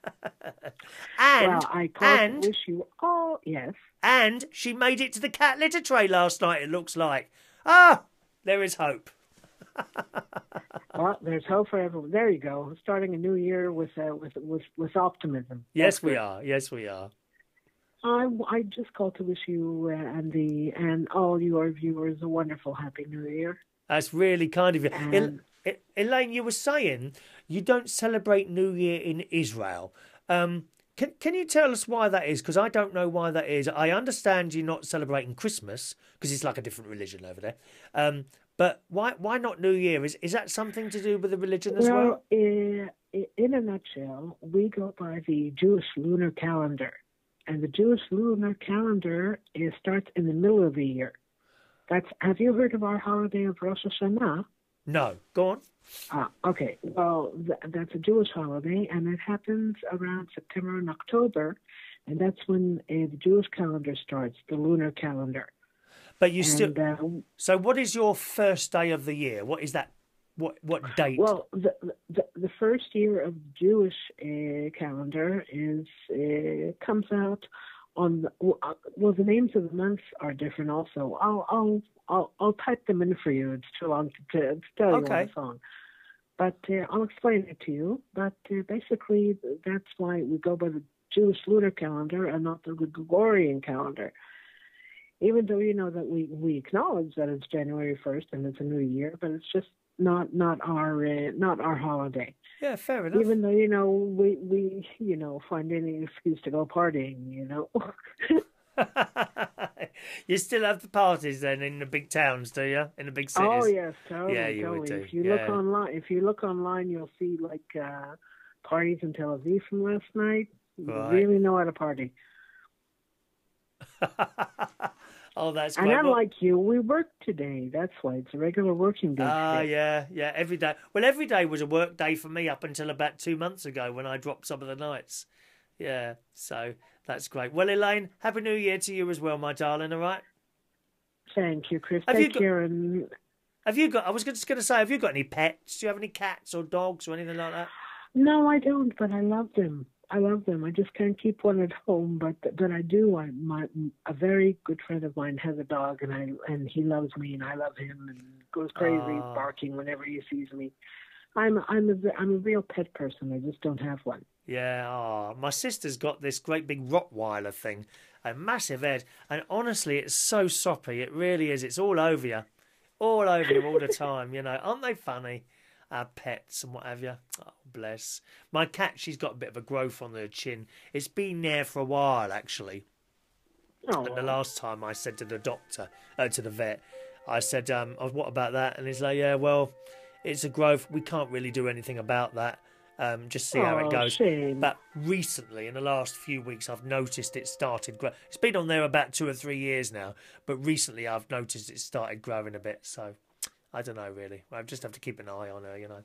and well, I and wish you all, yes. And she made it to the cat litter tray last night, it looks like. Ah, there is hope. Well, there's hope for everyone. There you go. Starting a new year with uh, with, with with optimism. Yes, That's we good. are. Yes, we are. I, I just called to wish you uh, and the and all your viewers a wonderful Happy New Year. That's really kind of you. And- El- El- Elaine, you were saying you don't celebrate New Year in Israel. Um, Can Can you tell us why that is? Because I don't know why that is. I understand you're not celebrating Christmas because it's like a different religion over there. Um, but why why not New Year? Is is that something to do with the religion as well? Well, in, in a nutshell, we go by the Jewish lunar calendar. And the Jewish lunar calendar is, starts in the middle of the year. That's. Have you heard of our holiday of Rosh Hashanah? No. Go on. Ah, okay. Well, th- that's a Jewish holiday, and it happens around September and October, and that's when uh, the Jewish calendar starts, the lunar calendar. But you and, still. Uh, so, what is your first day of the year? What is that? What what date? Well, the the, the first year of the Jewish uh, calendar is uh, comes out on. The, well, the names of the months are different. Also, I'll I'll I'll, I'll type them in for you. It's too long to, to tell you Okay. on the phone. But uh, I'll explain it to you. But uh, basically, that's why we go by the Jewish lunar calendar and not the Gregorian calendar. Even though you know that we, we acknowledge that it's January first and it's a new year, but it's just not not our uh, not our holiday. Yeah, fair enough. Even though you know we we you know find any excuse to go partying, you know. You still have the parties then in the big towns, do you? In the big cities? Oh yes, totally, Yeah, you would totally. do. If you Yeah. look online, if you look online, you'll see like uh, parties in Tel Aviv from last night. You Right. really know how to party. Oh, that's And great. Well- unlike you, we work today. That's why it's a regular working day. Ah, today. yeah, yeah, every day. Well, every day was a work day for me up until about two months ago when I dropped some of the nights. Yeah, so that's great. Well, Elaine, Happy New Year to you as well, my darling, all right? Thank you, Chris. Have Take you got- care. And Have you got, I was just going to say, have you got any pets? Do you have any cats or dogs or anything like that? no, I don't, but I love them. I love them. I just can't keep one at home, but but I do. I my a very good friend of mine has a dog, and I and he loves me, and I love him, and goes crazy Ah. barking whenever he sees me. I'm I'm a I'm a real pet person. I just don't have one. Yeah, oh, my sister's got this great big Rottweiler thing, a massive head, and honestly, it's so soppy. It really is. It's all over you, all over you all the time. You know, aren't they funny? Our pets and what have you. Oh, bless. My cat, she's got a bit of a growth on her chin. It's been there for a while, actually. Oh, And the last time I said to the doctor, uh, to the vet, I said, um, oh, what about that? And he's like, yeah, well, it's a growth. We can't really do anything about that. Um, just see how oh, it goes. shame. But recently, in the last few weeks, I've noticed it started growing. It's been on there about two or three years now, but recently I've noticed it started growing a bit. So I don't know, really. I just have to keep an eye on her, you know.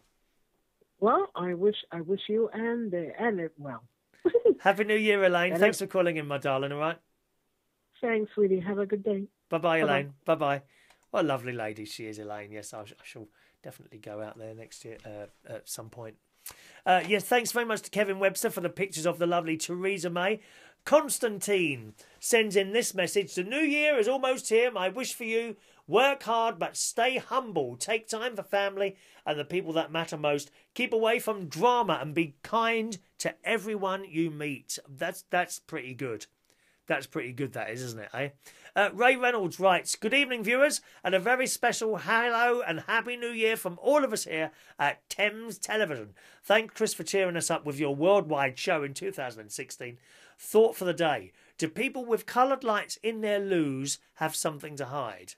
Well, I wish I wish you and uh, and it well. Happy New Year, Elaine. And Thanks it- for calling in, my darling, all right? Thanks, sweetie. Have a good day. Bye-bye, Bye-bye. Elaine. Bye-bye. What a lovely lady she is, Elaine. Yes, I, sh- I shall definitely go out there next year uh, at some point. Uh, yes, thanks very much to Kevin Webster for the pictures of the lovely Theresa May. Constantine sends in this message. The new year is almost here. My wish for you, work hard but stay humble. Take time for family and the people that matter most. Keep away from drama and be kind to everyone you meet. That's that's pretty good. That's pretty good, that is, isn't it, eh? Uh, Ray Reynolds writes, good evening, viewers, and a very special hello and Happy New Year from all of us here at Thames Television. Thank Chris for cheering us up with your worldwide show in two thousand sixteen. Thought for the day, do people with coloured lights in their loos have something to hide?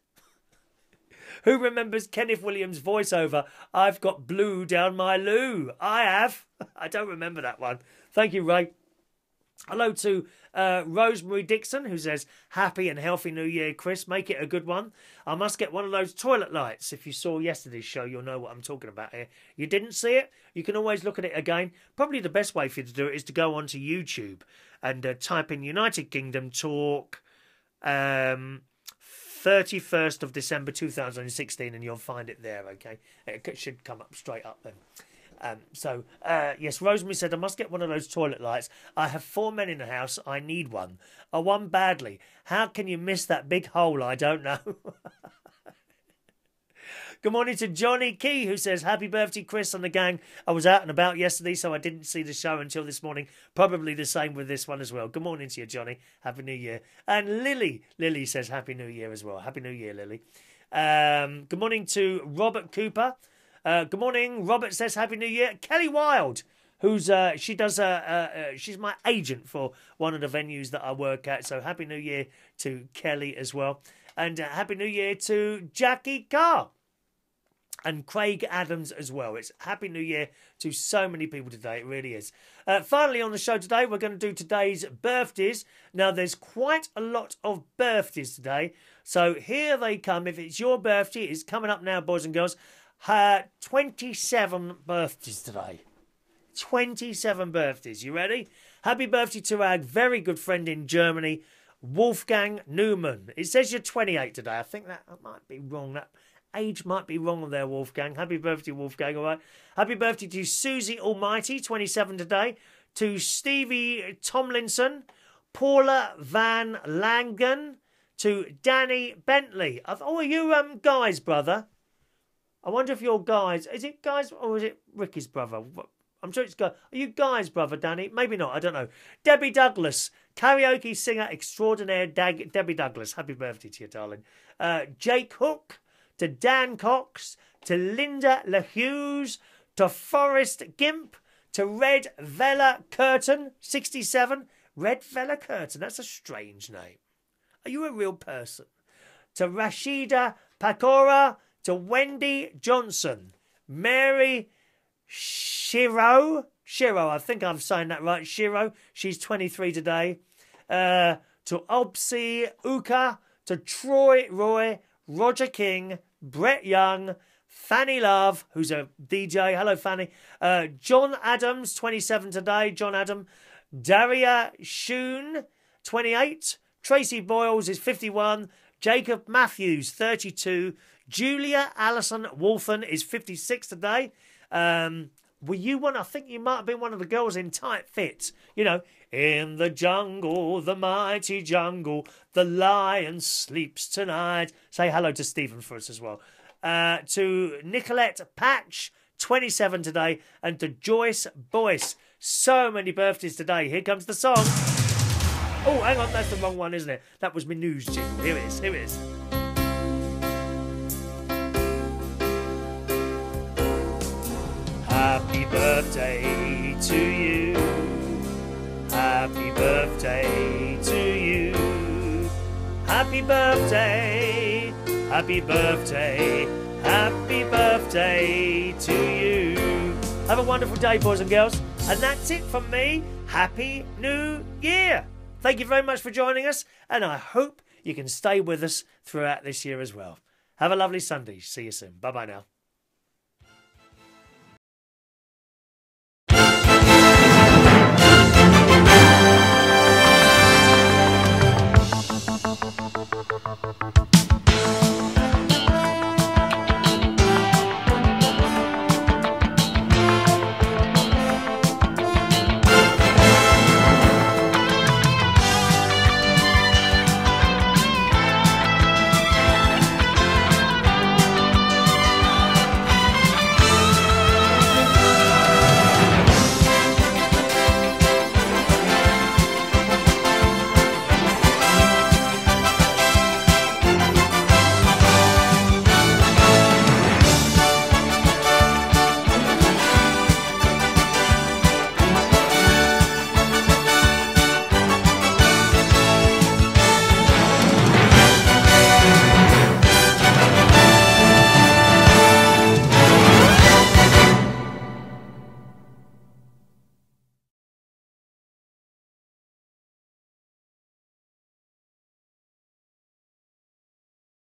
Who remembers Kenneth Williams' voiceover, I've got blue down my loo? I have. I don't remember that one. Thank you, Ray. Hello to uh, Rosemary Dixon, who says, happy and healthy New Year, Chris. Make it a good one. I must get one of those toilet lights. If you saw yesterday's show, you'll know what I'm talking about here. You didn't see it? You can always look at it again. Probably the best way for you to do it is to go onto YouTube and uh, type in United Kingdom Talk um, thirty-first of December two thousand sixteen, and you'll find it there, okay? It should come up straight up then. Um, so, uh, yes, Rosemary said, I must get one of those toilet lights. I have four men in the house. I need one. I want badly. How can you miss that big hole? I don't know. Good morning to Johnny Key, who says, happy birthday, Chris and the gang. I was out and about yesterday, so I didn't see the show until this morning. Probably the same with this one as well. Good morning to you, Johnny. Happy New Year. And Lily. Lily says, happy New Year as well. Happy New Year, Lily. Um, good morning to Robert Cooper. Uh, good morning. Robert says Happy New Year. Kelly Wild. who's uh, she does uh, uh, uh, she's my agent for one of the venues that I work at. So happy New Year to Kelly as well, and uh, happy New Year to Jackie Carr and Craig Adams as well. It's happy New Year to so many people today. It really is. Uh, finally on the show today, we're going to do today's birthdays. Now there's quite a lot of birthdays today, so here they come. If it's your birthday, it's coming up now, boys and girls. Uh, twenty-seven birthdays today. twenty-seven birthdays. You ready? Happy birthday to our very good friend in Germany, Wolfgang Newman. It says you're twenty-eight today. I think that, that might be wrong. That age might be wrong on there, Wolfgang. Happy birthday, Wolfgang, all right? Happy birthday to Susie Almghty, twenty-seven today. To Stevie Tomlinson, Paula Van Langen, to Danny Bentley. Oh, are you um Guy's brother? I wonder if you're Guy's. Is it Guy's or is it Ricky's brother? I'm sure it's Guy. Are you Guy's brother, Danny? Maybe not. I don't know. Debbie Douglas, karaoke singer extraordinaire, Dag- Debbie Douglas. Happy birthday to you, darling. Uh, Jake Hook, to Dan Cox, to Linda LaHughes, to Forrest Gimp, to Red Vela Curtin, sixty-seven. Red Vela Curtin, that's a strange name. Are you a real person? To Rashida Pakora, to Wendy Johnson, Mary Shiro, Shiro, I think I'm saying that right, Shiro, she's twenty-three today. Uh, to Obasi Ukah, to Troy Roy, Rodger King, Brett Young, Fanny Love, who's a D J. Hello, Fanny. Uh, John Adams, twenty-seven today. John Adam. Daria Shuene, twenty-eight. Tracy Boyles is fifty-one. Jacob Matthews, thirty-two. Julia Alison Wathen is fifty-six today. Um, were you one? I think you might have been one of the girls in Tight Fits. You know, in the jungle, the mighty jungle, the lion sleeps tonight. Say hello to Stephen for us as well. Uh, to Nicholette Patch, twenty-seven today. And to Joyce Boyce. So many birthdays today. Here comes the song. Oh, hang on, that's the wrong one, isn't it? That was my news jingle. Here it is, here it is. Happy birthday to you. Happy birthday to you. Happy birthday. Happy birthday. Happy birthday to you. Have a wonderful day, boys and girls. And that's it from me. Happy New Year. Thank you very much for joining us. And I hope you can stay with us throughout this year as well. Have a lovely Sunday. See you soon. Bye-bye now.